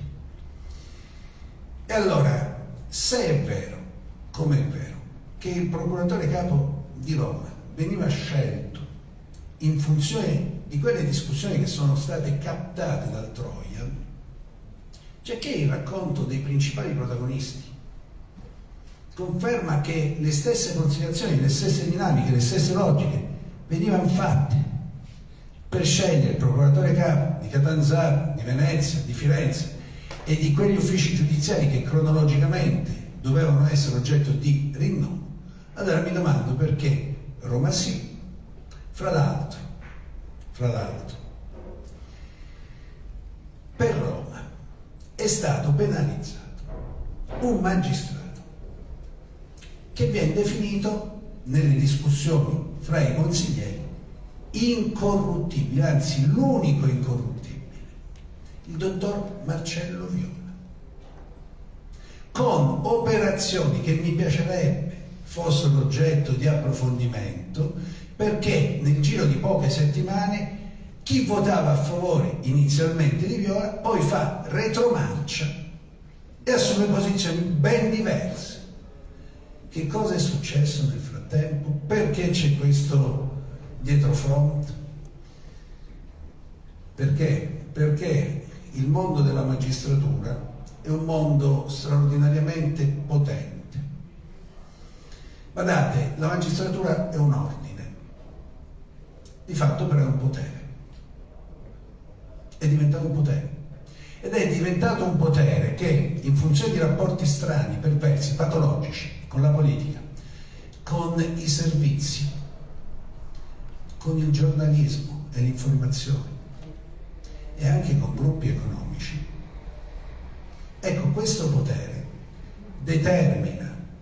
E allora, se è vero, come è vero, che il procuratore capo di Roma veniva scelto in funzione di quelle discussioni che sono state captate dal Trojan, cioè che il racconto dei principali protagonisti conferma che le stesse considerazioni, le stesse dinamiche, le stesse logiche venivano fatte per scegliere il procuratore capo di Catanzaro, di Venezia, di Firenze e di quegli uffici giudiziari che cronologicamente dovevano essere oggetto di rinnovo. Allora mi domando perché Roma sì, fra l'altro, per Roma è stato penalizzato un magistrato che viene definito nelle discussioni fra i consiglieri incorruttibile, anzi l'unico incorruttibile, il dottor Marcello Viola, con operazioni che mi piacerebbe fossero oggetto di approfondimento, perché nel giro di poche settimane chi votava a favore inizialmente di Viola poi fa retromarcia e assume posizioni ben diverse. Che cosa è successo nel frattempo? Perché c'è questo dietrofront? Perché? Perché il mondo della magistratura è un mondo straordinariamente potente. Guardate, la magistratura è un ordine, di fatto però è un potere. È diventato un potere. Ed è diventato un potere che, in funzione di rapporti strani, perversi, patologici, con la politica, con i servizi, con il giornalismo e l'informazione e anche con gruppi economici, ecco, questo potere determina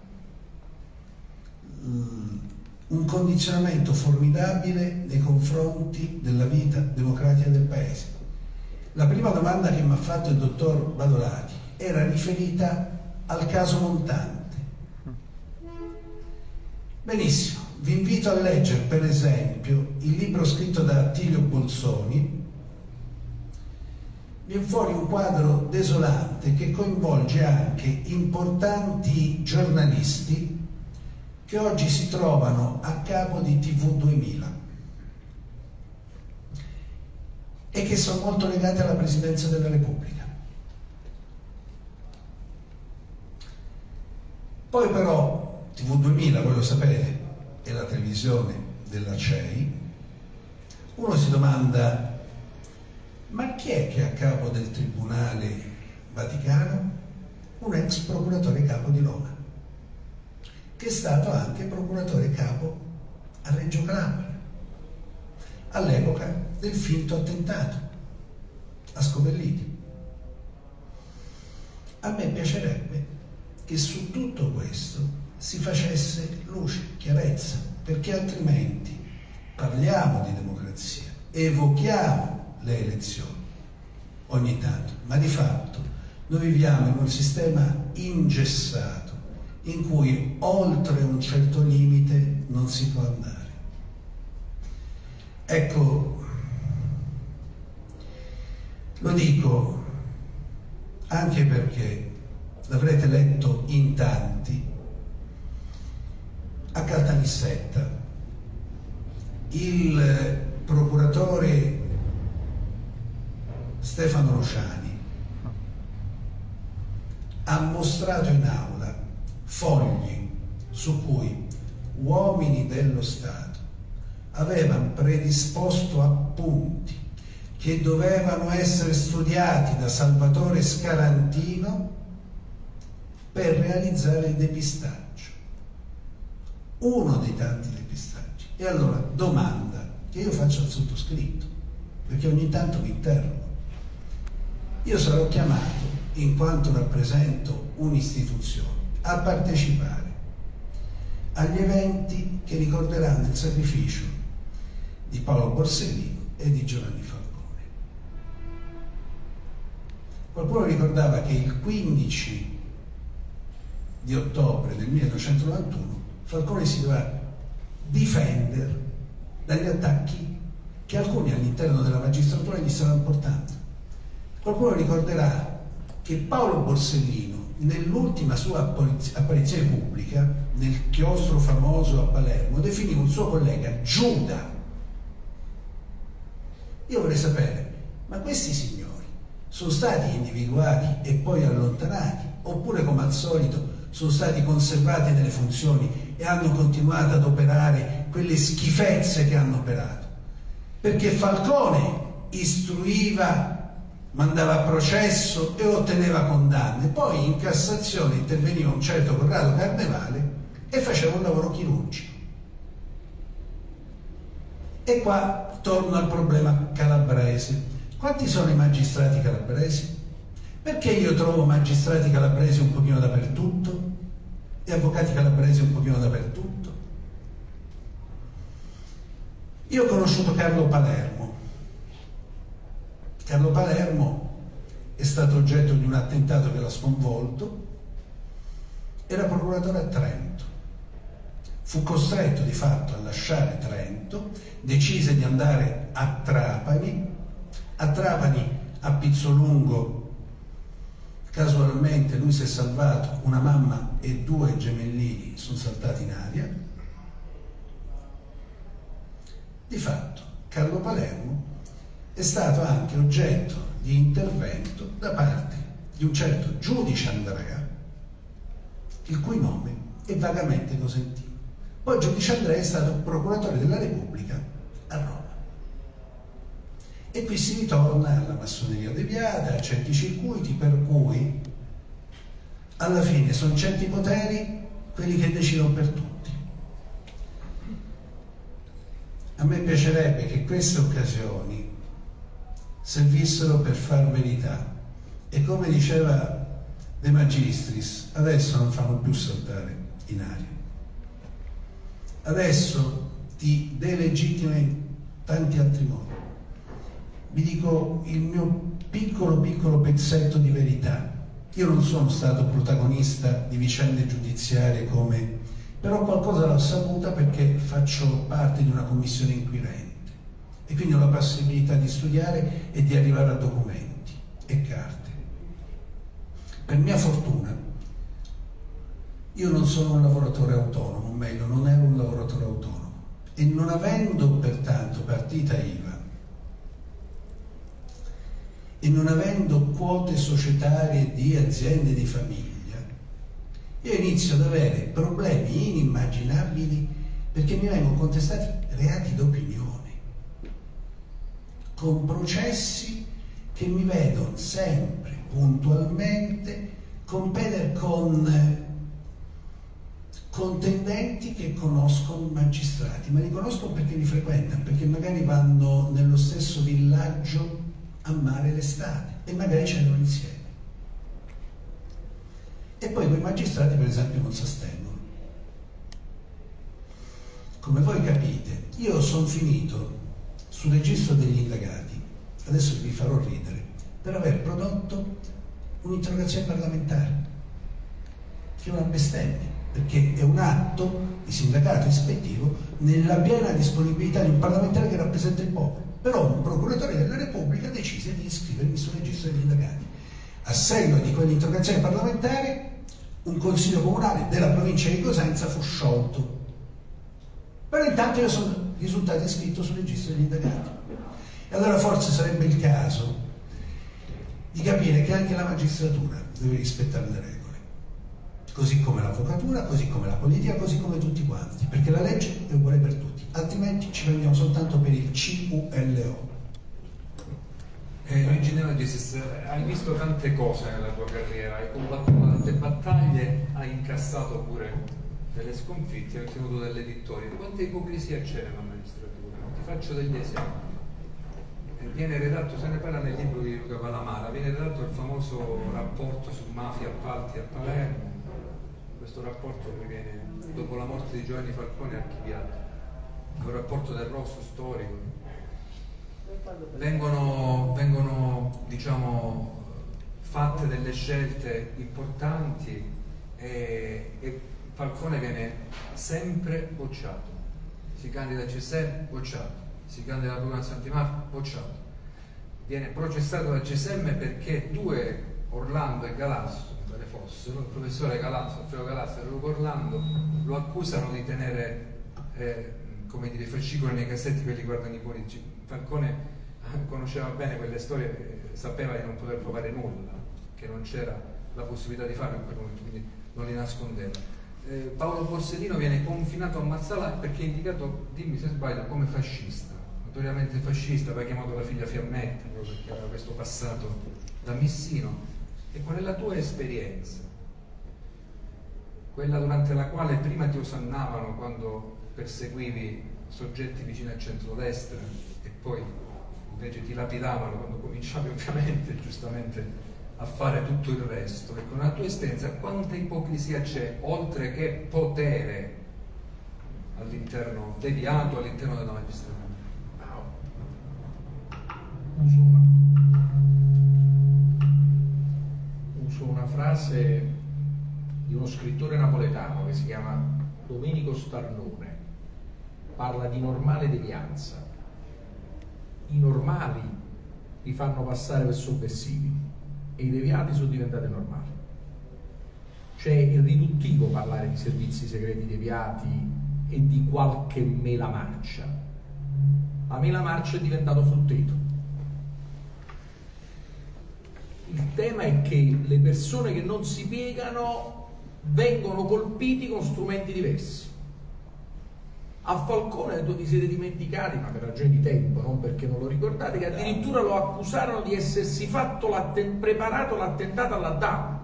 un condizionamento formidabile nei confronti della vita democratica del Paese. La prima domanda che mi ha fatto il dottor Badolati era riferita al caso Montante. Benissimo, vi invito a leggere per esempio il libro scritto da Attilio Bolzoni. Viene fuori un quadro desolante che coinvolge anche importanti giornalisti che oggi si trovano a capo di TV 2000 e che sono molto legati alla Presidenza della Repubblica. Poi però TV 2000, voi lo sapete, è la televisione della CEI. Uno si domanda: ma chi è che è a capo del Tribunale Vaticano? Un ex procuratore capo di Roma, che è stato anche procuratore capo a Reggio Calabria all'epoca del finto attentato a Scopelliti. A me piacerebbe che su tutto questo si facesse luce, chiarezza, perché altrimenti parliamo di democrazia, evochiamo le elezioni ogni tanto, ma di fatto noi viviamo in un sistema ingessato in cui oltre un certo limite non si può andare. Ecco, lo dico anche perché l'avrete letto in tanti. A Caltanissetta il procuratore Stefano Luciani ha mostrato in aula fogli su cui uomini dello Stato avevano predisposto appunti che dovevano essere studiati da Salvatore Scarantino per realizzare il depistaggio, uno dei tanti depistaggi. E allora, domanda che io faccio al sottoscritto, perché ogni tanto mi interrogo: io sarò chiamato, in quanto rappresento un'istituzione, a partecipare agli eventi che ricorderanno il sacrificio di Paolo Borsellino e di Giovanni Falcone. Qualcuno ricordava che il 15 di ottobre del 1991 Falcone si doveva difendere dagli attacchi che alcuni all'interno della magistratura gli stavano portando. Qualcuno ricorderà che Paolo Borsellino, nell'ultima sua apparizione pubblica, nel chiostro famoso a Palermo, definiva un suo collega Giuda. Io vorrei sapere, ma questi signori sono stati individuati e poi allontanati, oppure come al solito sono stati conservati nelle funzioni e hanno continuato ad operare quelle schifezze che hanno operato? Perché Falcone istruiva, mandava a processo e otteneva condanne, poi in Cassazione interveniva un certo Corrado Carnevale e faceva un lavoro chirurgico. E qua torno al problema calabrese. Quanti sono i magistrati calabresi? Perché io trovo magistrati calabresi un pochino dappertutto e avvocati calabresi un pochino dappertutto? Io ho conosciuto Carlo Palermo. Carlo Palermo è stato oggetto di un attentato che l'ha sconvolto, era procuratore a Trento, fu costretto di fatto a lasciare Trento, decise di andare a Trapani, a Pizzolungo casualmente lui si è salvato, una mamma e 2 gemellini sono saltati in aria. Di fatto Carlo Palermo è stato anche oggetto di intervento da parte di un certo giudice Andrea, il cui nome è vagamente cosentino. Poi il giudice Andrea è stato procuratore della Repubblica a Roma. E qui si ritorna alla massoneria deviata, a certi circuiti, per cui alla fine sono certi poteri quelli che decidono per tutti. A me piacerebbe che queste occasioni servissero per far verità e, come diceva De Magistris, adesso non fanno più saltare in aria. Adesso ti delegittima in tanti altri modi. Vi dico il mio piccolo pezzetto di verità. Io non sono stato protagonista di vicende giudiziarie come... però qualcosa l'ho saputa perché faccio parte di una commissione inquirente e quindi ho la possibilità di studiare e di arrivare a documenti e carte. Per mia fortuna io non sono un lavoratore autonomo, o meglio, non ero un lavoratore autonomo, e non avendo pertanto partita IVA e non avendo quote societarie di aziende di famiglia, io inizio ad avere problemi inimmaginabili perché mi vengono contestati reati d'opinione, con processi che mi vedono sempre puntualmente competere con contendenti che conoscono magistrati, ma li conoscono perché li frequentano, perché magari vanno nello stesso villaggio a mare l'estate e magari cenano insieme. E poi quei magistrati per esempio non si astengono. Come voi capite, io sono finito sul registro degli indagati, adesso vi farò ridere, per aver prodotto un'interrogazione parlamentare, che è una bestemmia, perché è un atto di sindacato ispettivo nella piena disponibilità di un parlamentare che rappresenta il popolo. Però un procuratore della Repubblica decise di iscrivermi sul registro degli indagati. A seguito di quell'interrogazione parlamentare, un consiglio comunale della provincia di Cosenza fu sciolto. Però intanto io sono risultato iscritto sul registro degli indagati. E allora forse sarebbe il caso di capire che anche la magistratura deve rispettare le regole. Così come l'avvocatura, così come la politica, così come tutti quanti, perché la legge è uguale per tutti, altrimenti ci prendiamo soltanto per il CULO. Luigi De Magistris, hai visto tante cose nella tua carriera, hai combattuto tante battaglie, hai incassato pure delle sconfitte, hai ottenuto delle vittorie. Quanta ipocrisia c'è nella magistratura? Ti faccio degli esempi. Viene redatto, se ne parla nel libro di Luca Palamara, viene redatto il famoso rapporto su mafia appalti a Palermo. Questo rapporto che viene dopo la morte di Giovanni Falcone archiviato, è un rapporto del Rosso storico. Vengono diciamo fatte delle scelte importanti e Falcone viene sempre bocciato. Si candida a CSM, bocciato. Si candida alla Procura antimafia, bocciato. Viene processato dal CSM perché 2, Orlando e Galasso, il professore Galasso, Alfredo Galasso e Luca Orlando, lo accusano di tenere come dire, fascicoli nei cassetti per riguardano i politici. Falcone conosceva bene quelle storie, sapeva di non poter provare nulla, che non c'era la possibilità di farlo in quel momento, quindi non li nascondeva. Paolo Borsellino viene confinato a Mazzala perché è indicato, dimmi se sbaglio, come fascista, notoriamente fascista, poi chiamato la figlia Fiammetta, proprio perché aveva questo passato da Missino. E qual è la tua esperienza? Quella durante la quale prima ti osannavano quando perseguivi soggetti vicini al centrodestra e poi invece ti lapidavano quando cominciavi ovviamente, giustamente, a fare tutto il resto. Ecco, nella tua esperienza quanta ipocrisia c'è, oltre che potere all'interno, deviato all'interno della magistratura? uno scrittore napoletano che si chiama Domenico Starnone, parla di normale devianza. I normali li fanno passare per sovversivi e i deviati sono diventati normali. Cioè è riduttivo parlare di servizi segreti deviati e di qualche mela marcia. La mela marcia è diventato frutteto. Il tema è che le persone che non si piegano vengono colpiti con strumenti diversi. A Falcone vi siete dimenticati, ma per ragioni di tempo, non perché non lo ricordate, che addirittura lo accusarono di essersi preparato l'attentato alla DAO.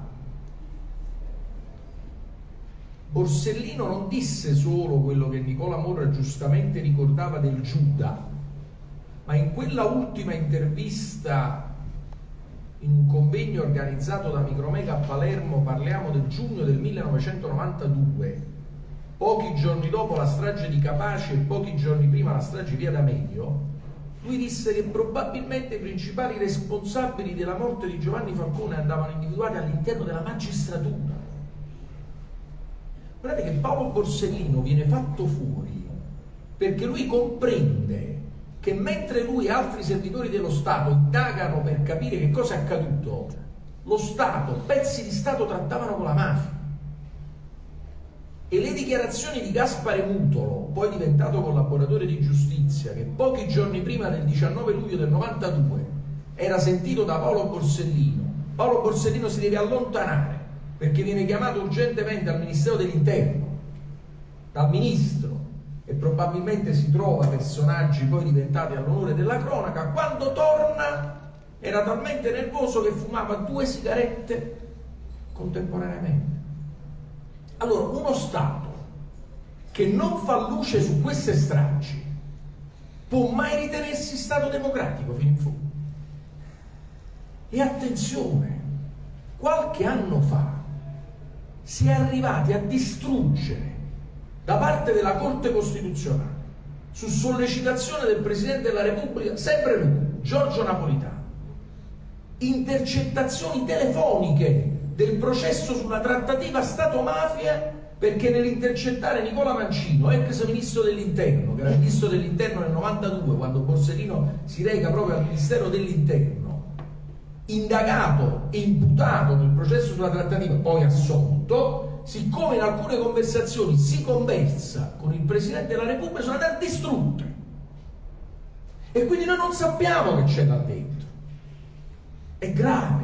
Borsellino non disse solo quello che Nicola Morra giustamente ricordava del Giuda, ma in quella ultima intervista in un convegno organizzato da Micromega a Palermo, parliamo del giugno del 1992, pochi giorni dopo la strage di Capaci e pochi giorni prima la strage di Via D'Amelio, lui disse che probabilmente i principali responsabili della morte di Giovanni Falcone andavano individuati all'interno della magistratura. Guardate che Paolo Borsellino viene fatto fuori perché lui comprende che mentre lui e altri servitori dello Stato indagano per capire che cosa è accaduto, lo Stato, pezzi di Stato trattavano con la mafia. E le dichiarazioni di Gaspare Mutolo, poi diventato collaboratore di giustizia, che pochi giorni prima del 19 luglio del 92 era sentito da Paolo Borsellino, Paolo Borsellino si deve allontanare perché viene chiamato urgentemente al Ministero dell'Interno dal ministro e probabilmente si trova personaggi poi diventati all'onore della cronaca. Quando torna era talmente nervoso che fumava 2 sigarette contemporaneamente. Allora, uno Stato che non fa luce su queste stragi può mai ritenersi Stato democratico fino in fondo. E attenzione, qualche anno fa si è arrivati a distruggere da parte della Corte Costituzionale, su sollecitazione del Presidente della Repubblica, sempre lui, Giorgio Napolitano, intercettazioni telefoniche del processo sulla trattativa Stato-mafia, perché nell'intercettare Nicola Mancino, ex ministro dell'Interno, che era ministro dell'Interno nel 92, quando Borsellino si reca proprio al Ministero dell'Interno, indagato e imputato nel processo sulla trattativa, poi assolto, siccome in alcune conversazioni si conversa con il Presidente della Repubblica, sono andate distrutte. E quindi noi non sappiamo che c'è là dentro. È grave.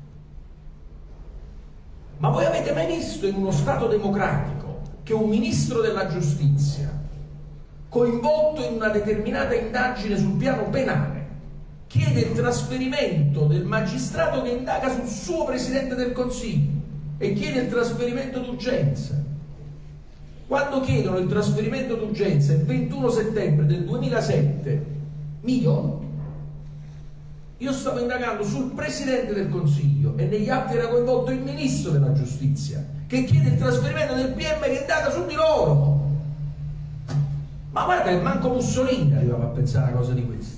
Ma voi avete mai visto in uno Stato democratico che un ministro della giustizia, coinvolto in una determinata indagine sul piano penale, chiede il trasferimento del magistrato che indaga sul suo Presidente del Consiglio e chiede il trasferimento d'urgenza? Quando chiedono il trasferimento d'urgenza il 21 settembre del 2007, io stavo indagando sul Presidente del Consiglio e negli atti era coinvolto il Ministro della Giustizia che chiede il trasferimento del PM che indaga su di loro. Ma guarda che manco Mussolini arrivava a pensare a una cosa di questa.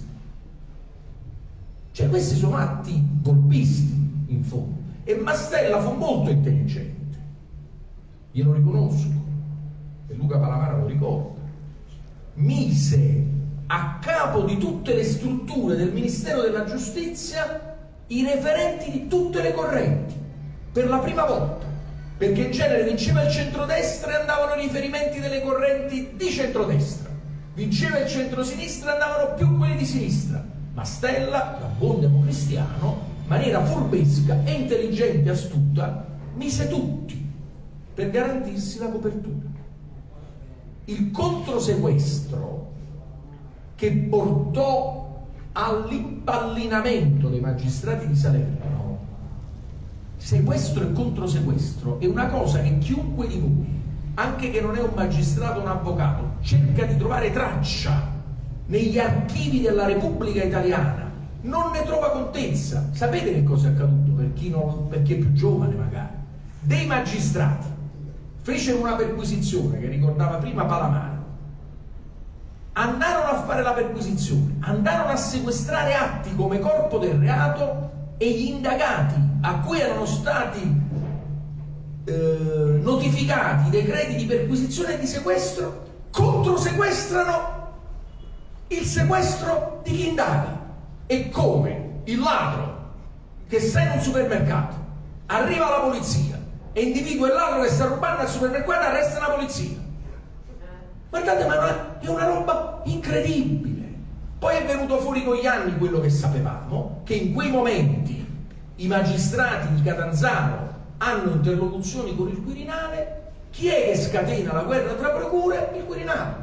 Cioè questi sono atti golpisti in fondo. E Mastella fu molto intelligente, glielo riconosco, e Luca Palamara lo ricorda. Mise a capo di tutte le strutture del Ministero della Giustizia i referenti di tutte le correnti, per la prima volta, perché in genere vinceva il centrodestra e andavano i riferimenti delle correnti di centrodestra, vinceva il centrosinistra e andavano più quelli di sinistra. Mastella, da buon democristiano, in maniera furbesca e intelligente e astuta, mise tutti per garantirsi la copertura. Il controsequestro che portò all'impallinamento dei magistrati di Salerno, sequestro e controsequestro, è una cosa che chiunque di voi, anche che non è un magistrato o un avvocato, cerca di trovare traccia negli archivi della Repubblica Italiana, non ne trova contezza. Sapete che cosa è accaduto? Per chi è più giovane magari, dei magistrati fecero una perquisizione che ricordava prima Palamara, andarono a fare la perquisizione, andarono a sequestrare atti come corpo del reato e gli indagati a cui erano stati notificati i decreti di perquisizione e di sequestro, controsequestrano il sequestro di chi indaga. E come il ladro che sta in un supermercato, arriva la polizia e individua il ladro che sta rubando al supermercato, arresta la polizia. Guardate, ma è una roba incredibile. Poi è venuto fuori con gli anni quello che sapevamo, che in quei momenti i magistrati di Catanzaro hanno interlocuzioni con il Quirinale. Chi è che scatena la guerra tra procure? Il Quirinale.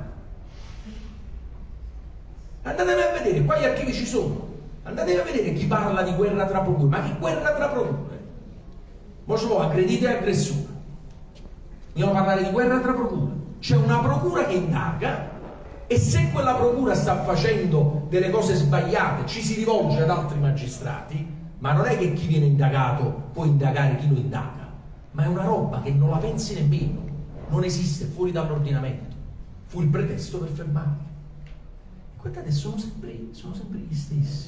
Andatevi a vedere, qua gli archivi ci sono, andatevi a vedere chi parla di guerra tra procure. Ma che guerra tra procure? Mo ci vuole aggredite e aggressore. Andiamo a parlare di guerra tra procure. C'è una procura che indaga, e se quella procura sta facendo delle cose sbagliate ci si rivolge ad altri magistrati, ma non è che chi viene indagato può indagare chi lo indaga, ma è una roba che non la pensi nemmeno, non esiste, fuori dall'ordinamento. Fu il pretesto per fermarli. Guardate, sono sempre gli stessi.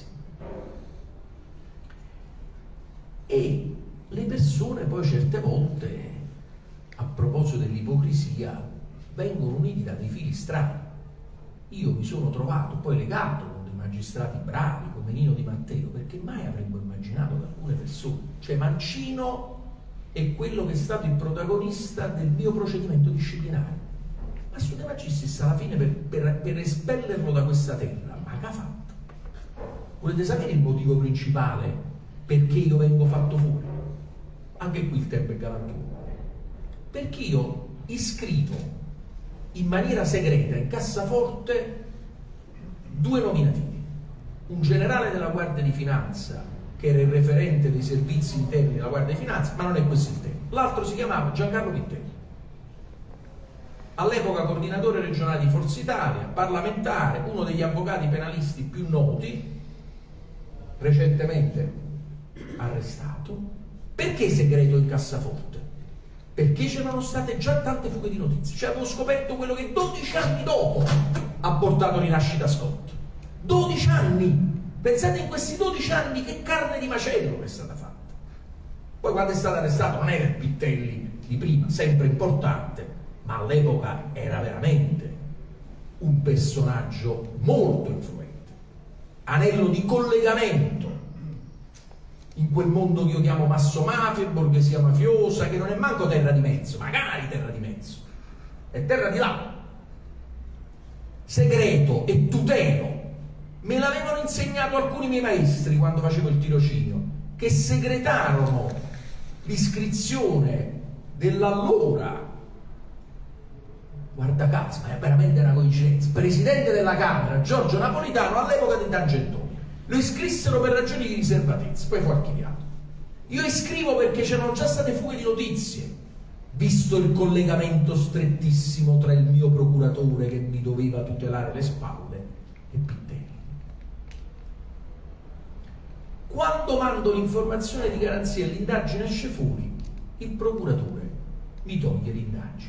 E le persone poi certe volte, a proposito dell'ipocrisia, vengono uniti da dei fili strani. Io mi sono trovato poi legato con dei magistrati bravi come Nino Di Matteo, perché mai avremmo immaginato che alcune persone, cioè Mancino è quello che è stato il protagonista del mio procedimento disciplinare, ma su De Magistris alla fine per espellerlo da questa terra, ma che ha fatto? Volete sapere il motivo principale perché io vengo fatto fuori? Anche qui il tempo è galantuomo. Perché io iscrivo in maniera segreta in cassaforte 2 nominativi: un generale della Guardia di Finanza che era il referente dei servizi interni della Guardia di Finanza, ma non è questo il tema. L'altro si chiamava Giancarlo Pittelli, all'epoca coordinatore regionale di Forza Italia, parlamentare, uno degli avvocati penalisti più noti, recentemente arrestato. Perché segreto in cassaforte? Perché c'erano state già tante fughe di notizie. Cioè avevo scoperto quello che 12 anni dopo ha portato Rinascita Scott. 12 anni! Pensate, in questi 12 anni che carne di macello che è stata fatta. Poi quando è stato arrestato non era il Pittelli di prima, sempre importante, ma all'epoca era veramente un personaggio molto influente, anello di collegamento in quel mondo che io chiamo masso-mafia, borghesia mafiosa, che non è manco terra di mezzo, magari terra di mezzo, è terra di là. Segreto e tutelo. Me l'avevano insegnato alcuni miei maestri quando facevo il tirocinio, che segretarono l'iscrizione dell'allora, guarda caso, ma è veramente una coincidenza, presidente della Camera Giorgio Napolitano all'epoca di Tangentoni. Lo iscrissero per ragioni di riservatezza, poi fu archiviato. Io iscrivo perché c'erano già state fughe di notizie, visto il collegamento strettissimo tra il mio procuratore che mi doveva tutelare le spalle e Pittelli. Quando mando l'informazione di garanzia e l'indagine esce fuori, il procuratore mi toglie l'indagine.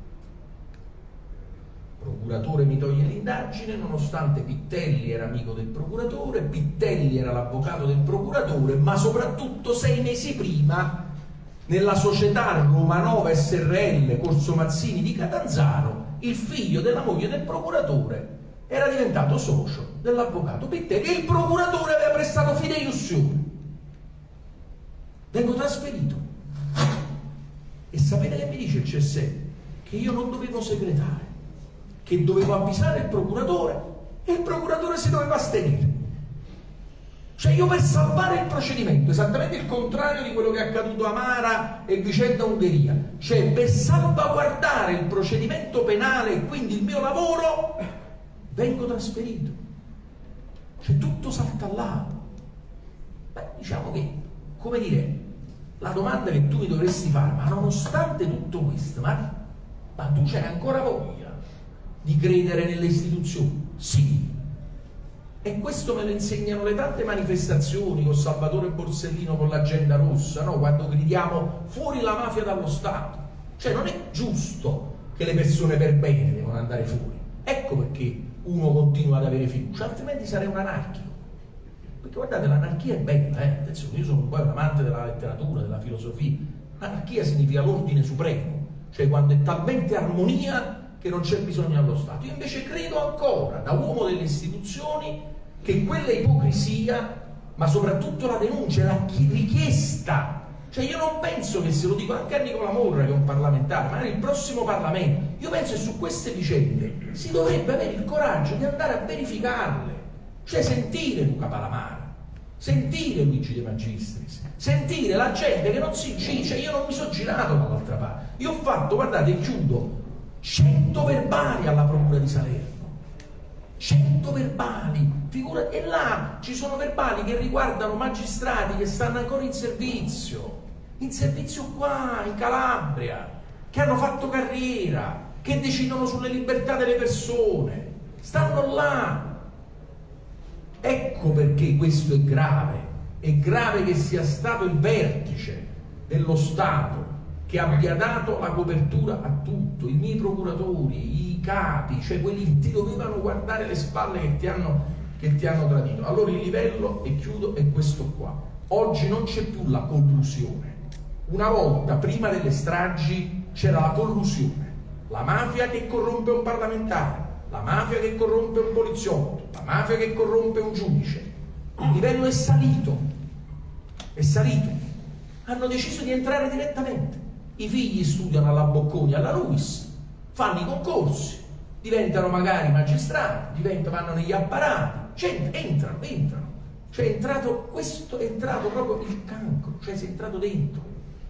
Il procuratore mi toglie l'indagine nonostante Pittelli era amico del procuratore, Pittelli era l'avvocato del procuratore, ma soprattutto 6 mesi prima nella società Romanova SRL Corso Mazzini di Catanzaro il figlio della moglie del procuratore era diventato socio dell'avvocato Pittelli e il procuratore aveva prestato fideiussione. Vengo trasferito e sapete che mi dice il CSM? Che io non dovevo segretare, che dovevo avvisare il procuratore e il procuratore si doveva astenere. Cioè io per salvare il procedimento, esattamente il contrario di quello che è accaduto a Mara e vicenda Ungheria, cioè per salvaguardare il procedimento penale e quindi il mio lavoro, vengo trasferito. Cioè tutto salta al lato. Beh, diciamo che, come dire, la domanda che tu mi dovresti fare, ma nonostante tutto questo, ma tu c'hai ancora voglia di credere nelle istituzioni? Sì. E questo me lo insegnano le tante manifestazioni con Salvatore Borsellino con l'agenda rossa, no? Quando gridiamo fuori la mafia dallo Stato. Cioè non è giusto che le persone per bene devono andare fuori. Ecco perché uno continua ad avere fiducia, altrimenti sarei un anarchico. Perché guardate, l'anarchia è bella, attenzione, io sono poi un amante della letteratura, della filosofia, Anarchia significa l'ordine supremo, cioè quando è talmente armonia che non c'è bisogno allo Stato. Io invece credo ancora, da uomo delle istituzioni, che quella ipocrisia, ma soprattutto la denuncia, la richiesta, cioè io non penso che, se lo dico anche a Nicola Morra, che è un parlamentare, magari il prossimo Parlamento, io penso che su queste vicende si dovrebbe avere il coraggio di andare a verificarle, cioè sentire Luca Palamara, sentire Luigi De Magistris, sentire la gente che non si gira. Io non mi sono girato dall'altra parte, io ho fatto, guardate, chiudo, 100 verbali alla Procura di Salerno, 100 verbali, e là ci sono verbali che riguardano magistrati che stanno ancora in servizio qua in Calabria, che hanno fatto carriera, che decidono sulle libertà delle persone, stanno là. Ecco perché questo è grave che sia stato il vertice dello Stato che abbia dato la copertura a tutto, i miei procuratori, i capi, cioè quelli che ti dovevano guardare le spalle, che ti hanno tradito. Allora il livello, e chiudo, è questo qua. Oggi non c'è più la collusione. Una volta, prima delle stragi, c'era la collusione, la mafia che corrompe un parlamentare, la mafia che corrompe un poliziotto, la mafia che corrompe un giudice. Il livello è salito, hanno deciso di entrare direttamente. I figli studiano alla Bocconi, alla Ruis, fanno i concorsi, diventano magari magistrati, vanno negli apparati, entrano. Cioè questo è entrato proprio il cancro, cioè si è entrato dentro.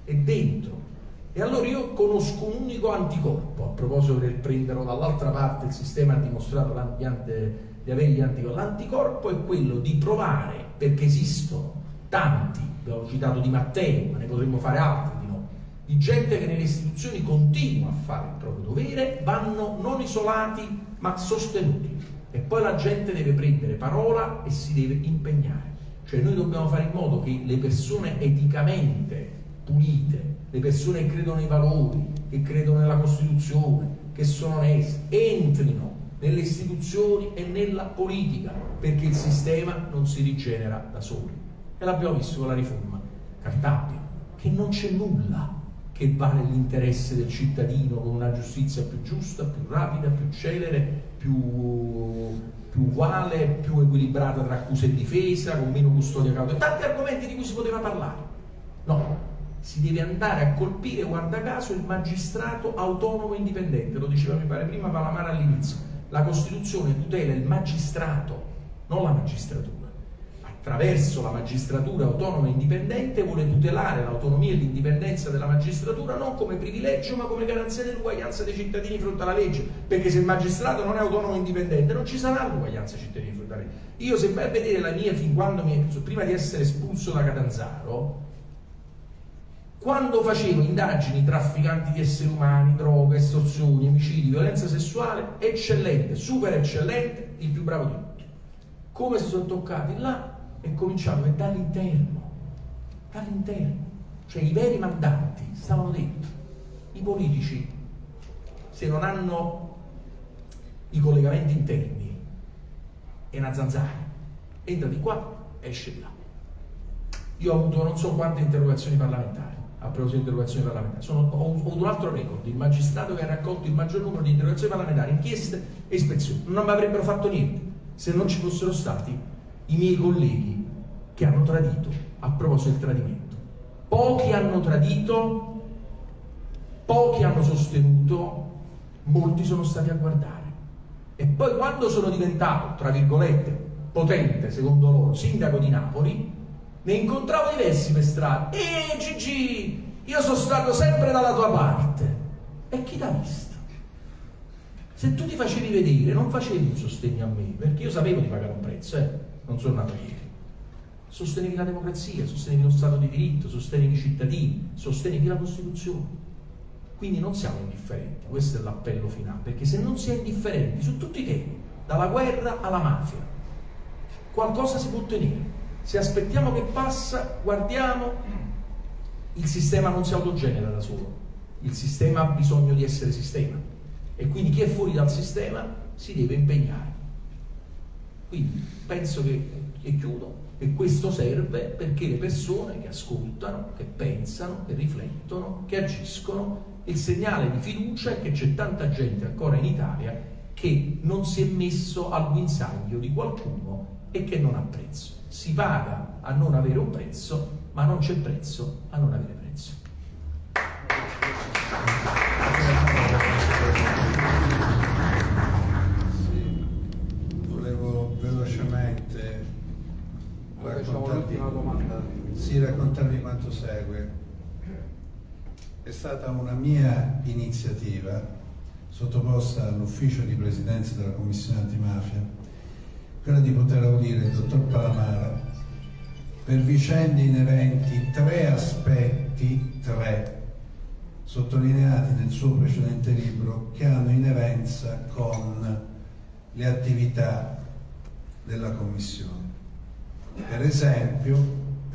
E allora io conosco un unico anticorpo, a proposito del prenderlo dall'altra parte. Il sistema ha dimostrato di avere gli anticorpi. L'anticorpo è quello di provare, perché esistono tanti, abbiamo citato Di Matteo, ma ne potremmo fare altri di no, di gente che nelle istituzioni continua a fare il proprio dovere, vanno non isolati ma sostenuti, e poi la gente deve prendere parola e si deve impegnare. Cioè noi dobbiamo fare in modo che le persone eticamente pulite, le persone che credono nei valori, che credono nella Costituzione, che sono oneste, entrino nelle istituzioni e nella politica, perché il sistema non si rigenera da solo. E l'abbiamo visto con la riforma Cartabia, che non c'è nulla che va nell'interesse del cittadino, con una giustizia più giusta, più rapida, più celere, più uguale, più equilibrata tra accusa e difesa, con meno custodia cautelare, tanti argomenti di cui si poteva parlare. No, si deve andare a colpire, guarda caso, il magistrato autonomo e indipendente. Lo diceva, mi pare, prima Palamara all'inizio. La Costituzione tutela il magistrato, non la magistratura. Attraverso la magistratura autonoma e indipendente vuole tutelare l'autonomia e l'indipendenza della magistratura non come privilegio ma come garanzia dell'uguaglianza dei cittadini di fronte alla legge, perché se il magistrato non è autonomo e indipendente non ci sarà l'uguaglianza dei cittadini di fronte alla legge. Io, se vai a vedere la mia, fin quando prima di essere espulso da Catanzaro, quando facevo indagini trafficanti di esseri umani, droga, estorsioni, omicidi, violenza sessuale, eccellente, super eccellente, il più bravo di tutti. Come si sono toccati là e cominciato dall'interno, cioè i veri mandanti stavano dentro. I politici, se non hanno i collegamenti interni, è una zanzara, entra di qua, esce di là. Io ho avuto non so quante interrogazioni parlamentari. A proposito di interrogazioni parlamentari, ho avuto un altro record: il magistrato che ha raccolto il maggior numero di interrogazioni parlamentari, inchieste e ispezioni. Non mi avrebbero fatto niente se non ci fossero stati i miei colleghi che hanno tradito. A proposito del tradimento, pochi hanno tradito, pochi hanno sostenuto, molti sono stati a guardare. E poi, quando sono diventato, tra virgolette, potente, secondo loro, sindaco di Napoli, ne incontravo diversi per strada. Gigi, io sono stato sempre dalla tua parte. E chi t'ha visto? Se tu ti facevi vedere, non facevi un sostegno a me, perché io sapevo di pagare un prezzo, non sono nato ieri. Sostenevi la democrazia, sostenevi lo Stato di diritto, sostenevi i cittadini, sostenevi la Costituzione. Quindi non siamo indifferenti, questo è l'appello finale, perché se non si è indifferenti su tutti i temi, dalla guerra alla mafia, qualcosa si può ottenere. Se aspettiamo che passa, guardiamo, il sistema non si autogenera da solo, il sistema ha bisogno di essere sistema, e quindi chi è fuori dal sistema si deve impegnare. Quindi penso che, e chiudo, E questo serve perché le persone che ascoltano, che pensano, che riflettono, che agiscono, il segnale di fiducia è che c'è tanta gente ancora in Italia che non si è messo al guinzaglio di qualcuno e che non ha prezzo. Si paga a non avere un prezzo, ma non c'è prezzo a non avere prezzo. Sì, volevo velocemente raccontarvi quanto segue. È stata una mia iniziativa sottoposta all'ufficio di presidenza della Commissione Antimafia, quella di poter audire il dottor Palamara per vicende inerenti tre aspetti, sottolineati nel suo precedente libro, che hanno inerenza con le attività della Commissione. Per esempio,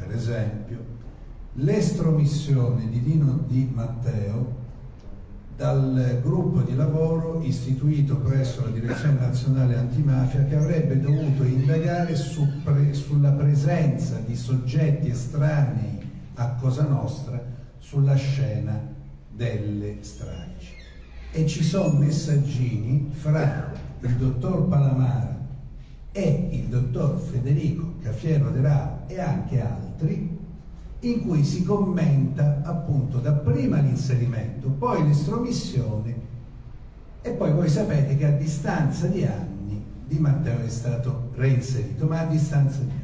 l'estromissione di Dino Di Matteo dal gruppo di lavoro istituito presso la Direzione Nazionale Antimafia, che avrebbe dovuto indagare sulla presenza di soggetti estranei a Cosa Nostra sulla scena delle stragi. E ci sono messaggini fra il dottor Palamara e il dottor Federico Cafiero De Rao e anche altri, in cui si commenta appunto dapprima l'inserimento, poi l'estromissione, e poi voi sapete che a distanza di anni Di Matteo è stato reinserito, ma a distanza di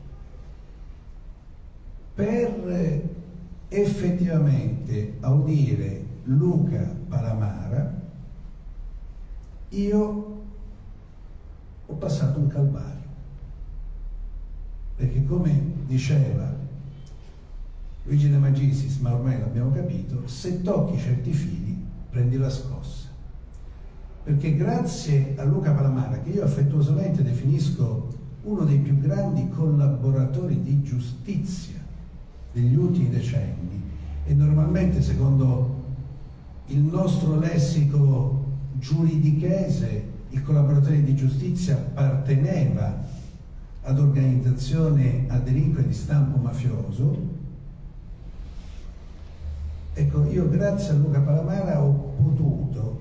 anni. Per effettivamente audire Luca Palamara io ho passato un calvario, perché come diceva Luigi De Magistris, ma ormai l'abbiamo capito, se tocchi certi fili prendi la scossa, perché grazie a Luca Palamara, che io affettuosamente definisco uno dei più grandi collaboratori di giustizia degli ultimi decenni, e normalmente secondo il nostro lessico giuridichese il collaboratore di giustizia apparteneva ad organizzazioni a delinquere di stampo mafioso. Ecco, io grazie a Luca Palamara ho potuto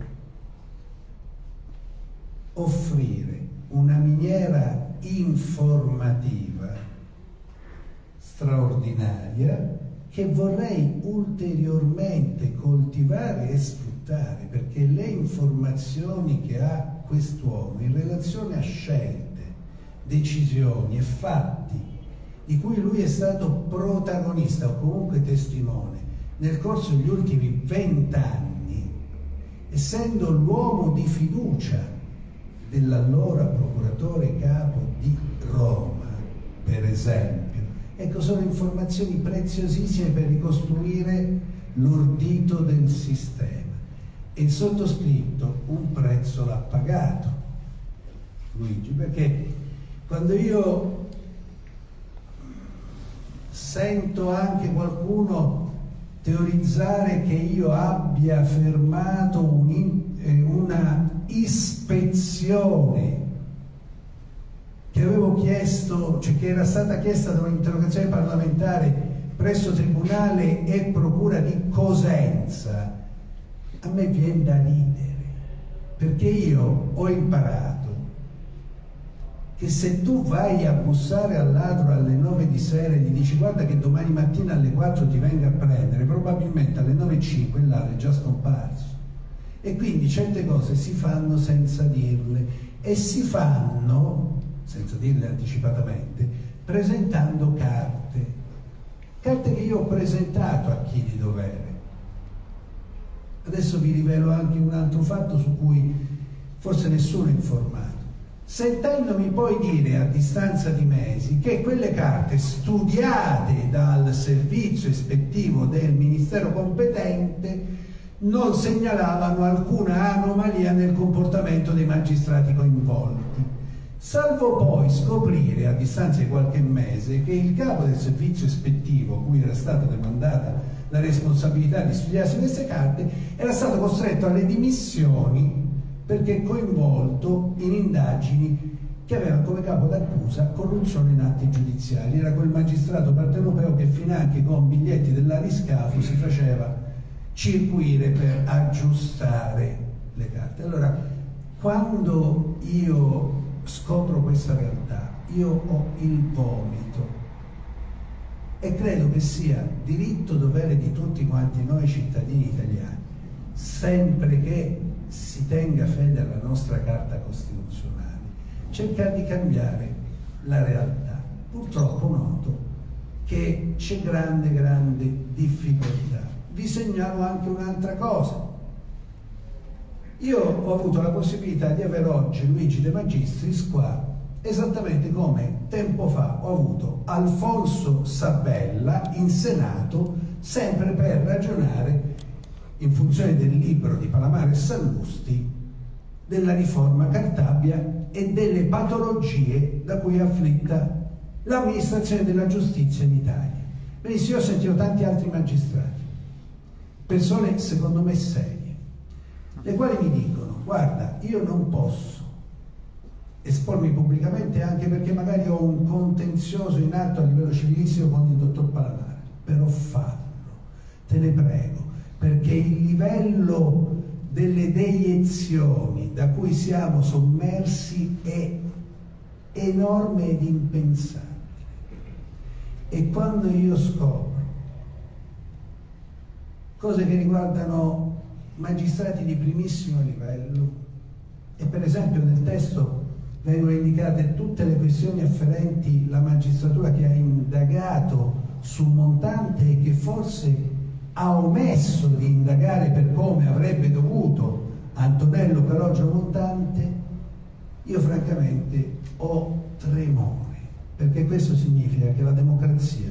offrire una miniera informativa straordinaria che vorrei ulteriormente coltivare e sfruttare, perché le informazioni che ha quest'uomo in relazione a scelte, decisioni e fatti di cui lui è stato protagonista o comunque testimone nel corso degli ultimi 20 anni, essendo l'uomo di fiducia dell'allora procuratore capo di Roma, per esempio, ecco, sono informazioni preziosissime per ricostruire l'ordito del sistema. E il sottoscritto un prezzo l'ha pagato, Luigi, perché quando io sento anche qualcuno teorizzare che io abbia fermato una ispezione che avevo chiesto, cioè che era stata chiesta da un'interrogazione parlamentare presso Tribunale e Procura di Cosenza, a me viene da ridere, perché io ho imparato che se tu vai a bussare al ladro alle 9 di sera e gli dici guarda che domani mattina alle 4 ti venga a prendere, probabilmente alle 9:05 il ladro è già scomparso. E quindi certe cose si fanno senza dirle, e si fanno, senza dirle anticipatamente, presentando carte che io ho presentato a chi di dovere. Adesso vi rivelo anche un altro fatto su cui forse nessuno è informato. Sentendomi poi dire a distanza di mesi che quelle carte studiate dal servizio ispettivo del Ministero competente non segnalavano alcuna anomalia nel comportamento dei magistrati coinvolti, salvo poi scoprire a distanza di qualche mese che il capo del servizio ispettivo, a cui era stata demandata la responsabilità di studiarsi queste carte, era stato costretto alle dimissioni perché coinvolto in indagini che aveva come capo d'accusa corruzione in atti giudiziari. Era quel magistrato partenopeo che finanche con biglietti dell'Ariscafo si faceva circuire per aggiustare le carte. Allora, quando io scopro questa realtà, io ho il vomito e credo che sia diritto dovere di tutti quanti noi cittadini italiani, sempre che si tenga fede alla nostra Carta Costituzionale, cercare di cambiare la realtà. Purtroppo noto che c'è grande difficoltà. Vi segnalo anche un'altra cosa. Io ho avuto la possibilità di avere oggi Luigi De Magistris qua, esattamente come tempo fa ho avuto Alfonso Sabella in Senato, sempre per ragionare, in funzione del libro di Palamara e Sallusti, della riforma Cartabia e delle patologie da cui è afflitta l'amministrazione della giustizia in Italia. Benissimo, io ho sentito tanti altri magistrati, persone secondo me serie, le quali mi dicono: guarda, io non posso espormi pubblicamente, anche perché magari ho un contenzioso in atto a livello civilissimo con il dottor Palamara, però fallo, te ne prego, perché il livello delle deiezioni da cui siamo sommersi è enorme ed impensabile. E quando io scopro cose che riguardano magistrati di primissimo livello, e per esempio nel testo vengono indicate tutte le questioni afferenti la magistratura che ha indagato su Montante e che forse ha omesso di indagare per come avrebbe dovuto Antonello Carogio Montante, io francamente ho tremore, perché questo significa che la democrazia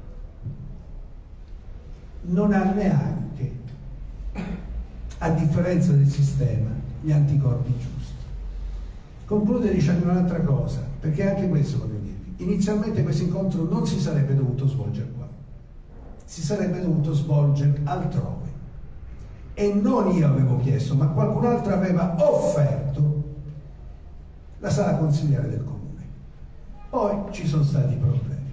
non ha neanche, a differenza del sistema, gli anticorpi giusti. Conclude dicendo un'altra cosa, perché anche questo voglio dirvi. Inizialmente questo incontro non si sarebbe dovuto svolgere qua, si sarebbe dovuto svolgere altrove. E non io avevo chiesto, ma qualcun altro aveva offerto la sala consigliare del comune. Poi ci sono stati problemi.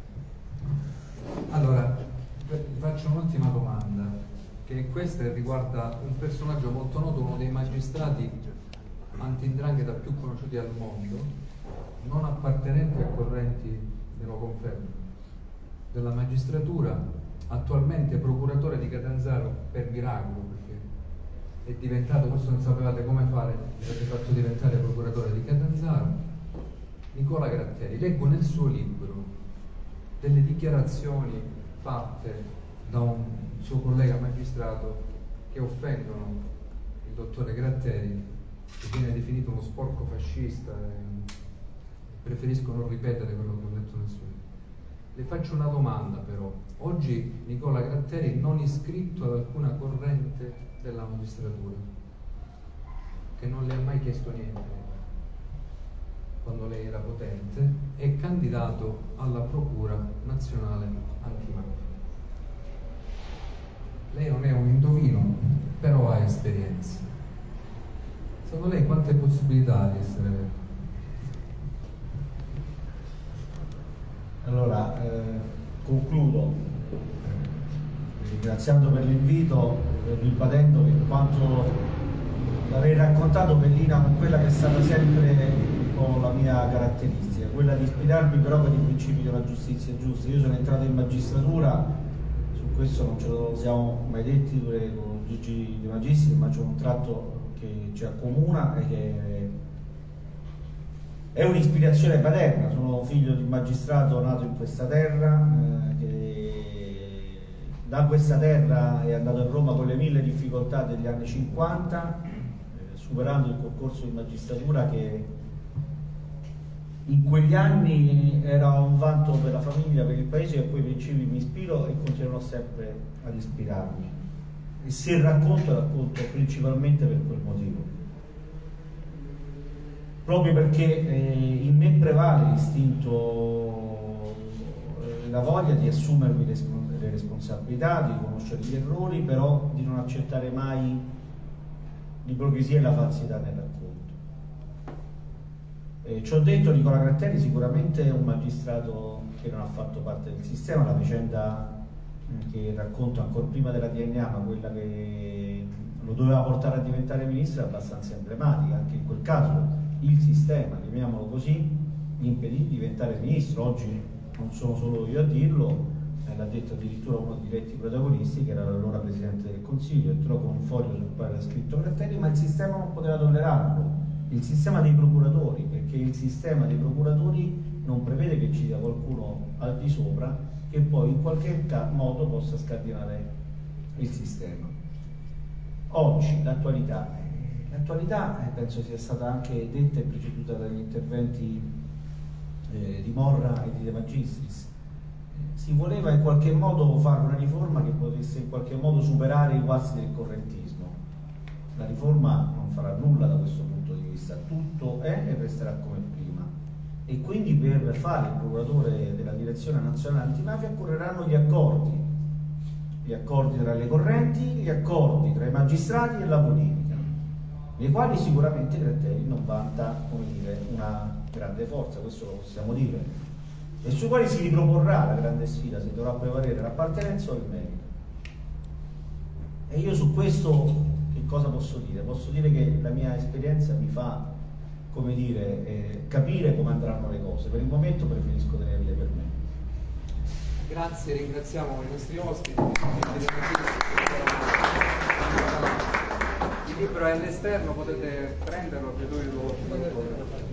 Allora, vi faccio un'ultima domanda, che questa riguarda un personaggio molto noto, uno dei magistrati anti-'ndrangheta più conosciuti al mondo, non appartenente a correnti, me lo confermo, della magistratura, attualmente procuratore di Catanzaro per miracolo, perché è diventato, questo non sapevate come fare, l'avete fatto diventare procuratore di Catanzaro, Nicola Gratteri. Leggo nel suo libro delle dichiarazioni fatte da un suo collega magistrato che offendono il dottore Gratteri, che viene definito uno sporco fascista, e preferisco non ripetere quello che ho detto nel suo libro. Le faccio una domanda però: oggi Nicola Gratteri non iscritto ad alcuna corrente della magistratura, che non le ha mai chiesto niente quando lei era potente, è candidato alla Procura Nazionale Antimafia. Lei non è un indovino, però ha esperienza. Secondo lei quante possibilità ha di essere vero? Allora, concludo ringraziando per l'invito, ribadendo che quanto l'avrei raccontato Bellina con quella che è stata sempre la mia caratteristica, quella di ispirarmi però per i principi della giustizia giusta. Io sono entrato in magistratura, su questo non ce lo siamo mai detti con Gigi De Magistris, ma c'è un tratto che ci accomuna e che è un'ispirazione paterna. Sono figlio di un magistrato nato in questa terra, che da questa terra è andato a Roma con le 1000 difficoltà degli anni 50, superando il concorso di magistratura che in quegli anni era un vanto per la famiglia, per il paese, e a quei principi mi ispiro e continuerò sempre ad ispirarmi. E se racconto principalmente per quel motivo, proprio perché in me prevale l'istinto, la voglia di assumermi le responsabilità, di conoscere gli errori, però di non accettare mai l'ipocrisia e la falsità nel racconto. Ci ho detto, Nicola Gratteri sicuramente è un magistrato che non ha fatto parte del sistema. La vicenda che racconto ancora prima della DNA, ma quella che lo doveva portare a diventare ministro, è abbastanza emblematica. Anche in quel caso il sistema, chiamiamolo così, gli impedì di diventare ministro. Oggi non sono solo io a dirlo, l'ha detto addirittura uno dei diretti protagonisti, che era l'allora Presidente del Consiglio, e trovo un foglio sul quale era scritto Gratteri, ma il sistema non poteva tollerarlo. Il sistema dei procuratori, perché il sistema dei procuratori non prevede che ci sia qualcuno al di sopra che poi in qualche modo possa scardinare il sistema. Oggi l'attualità penso sia stata anche detta e preceduta dagli interventi di Morra e di De Magistris. Si voleva in qualche modo fare una riforma che potesse in qualche modo superare i guasti del correntismo. La riforma non farà nulla da questo punto di vista, tutto è e resterà come prima, e quindi per fare il procuratore della Direzione Nazionale Antimafia occorreranno gli accordi tra le correnti, gli accordi tra i magistrati e la politica, nei quali sicuramente Gratteri non vanta, come dire, una grande forza, questo lo possiamo dire, e sui quali si riproporrà la grande sfida se dovrà prevalere l'appartenenza o il merito. E io su questo che cosa posso dire? Posso dire che la mia esperienza mi fa, come dire, capire come andranno le cose. Per il momento preferisco tenerle per me. Grazie, ringraziamo i nostri ospiti. Il libro è all'esterno, potete prenderlo, credo io lo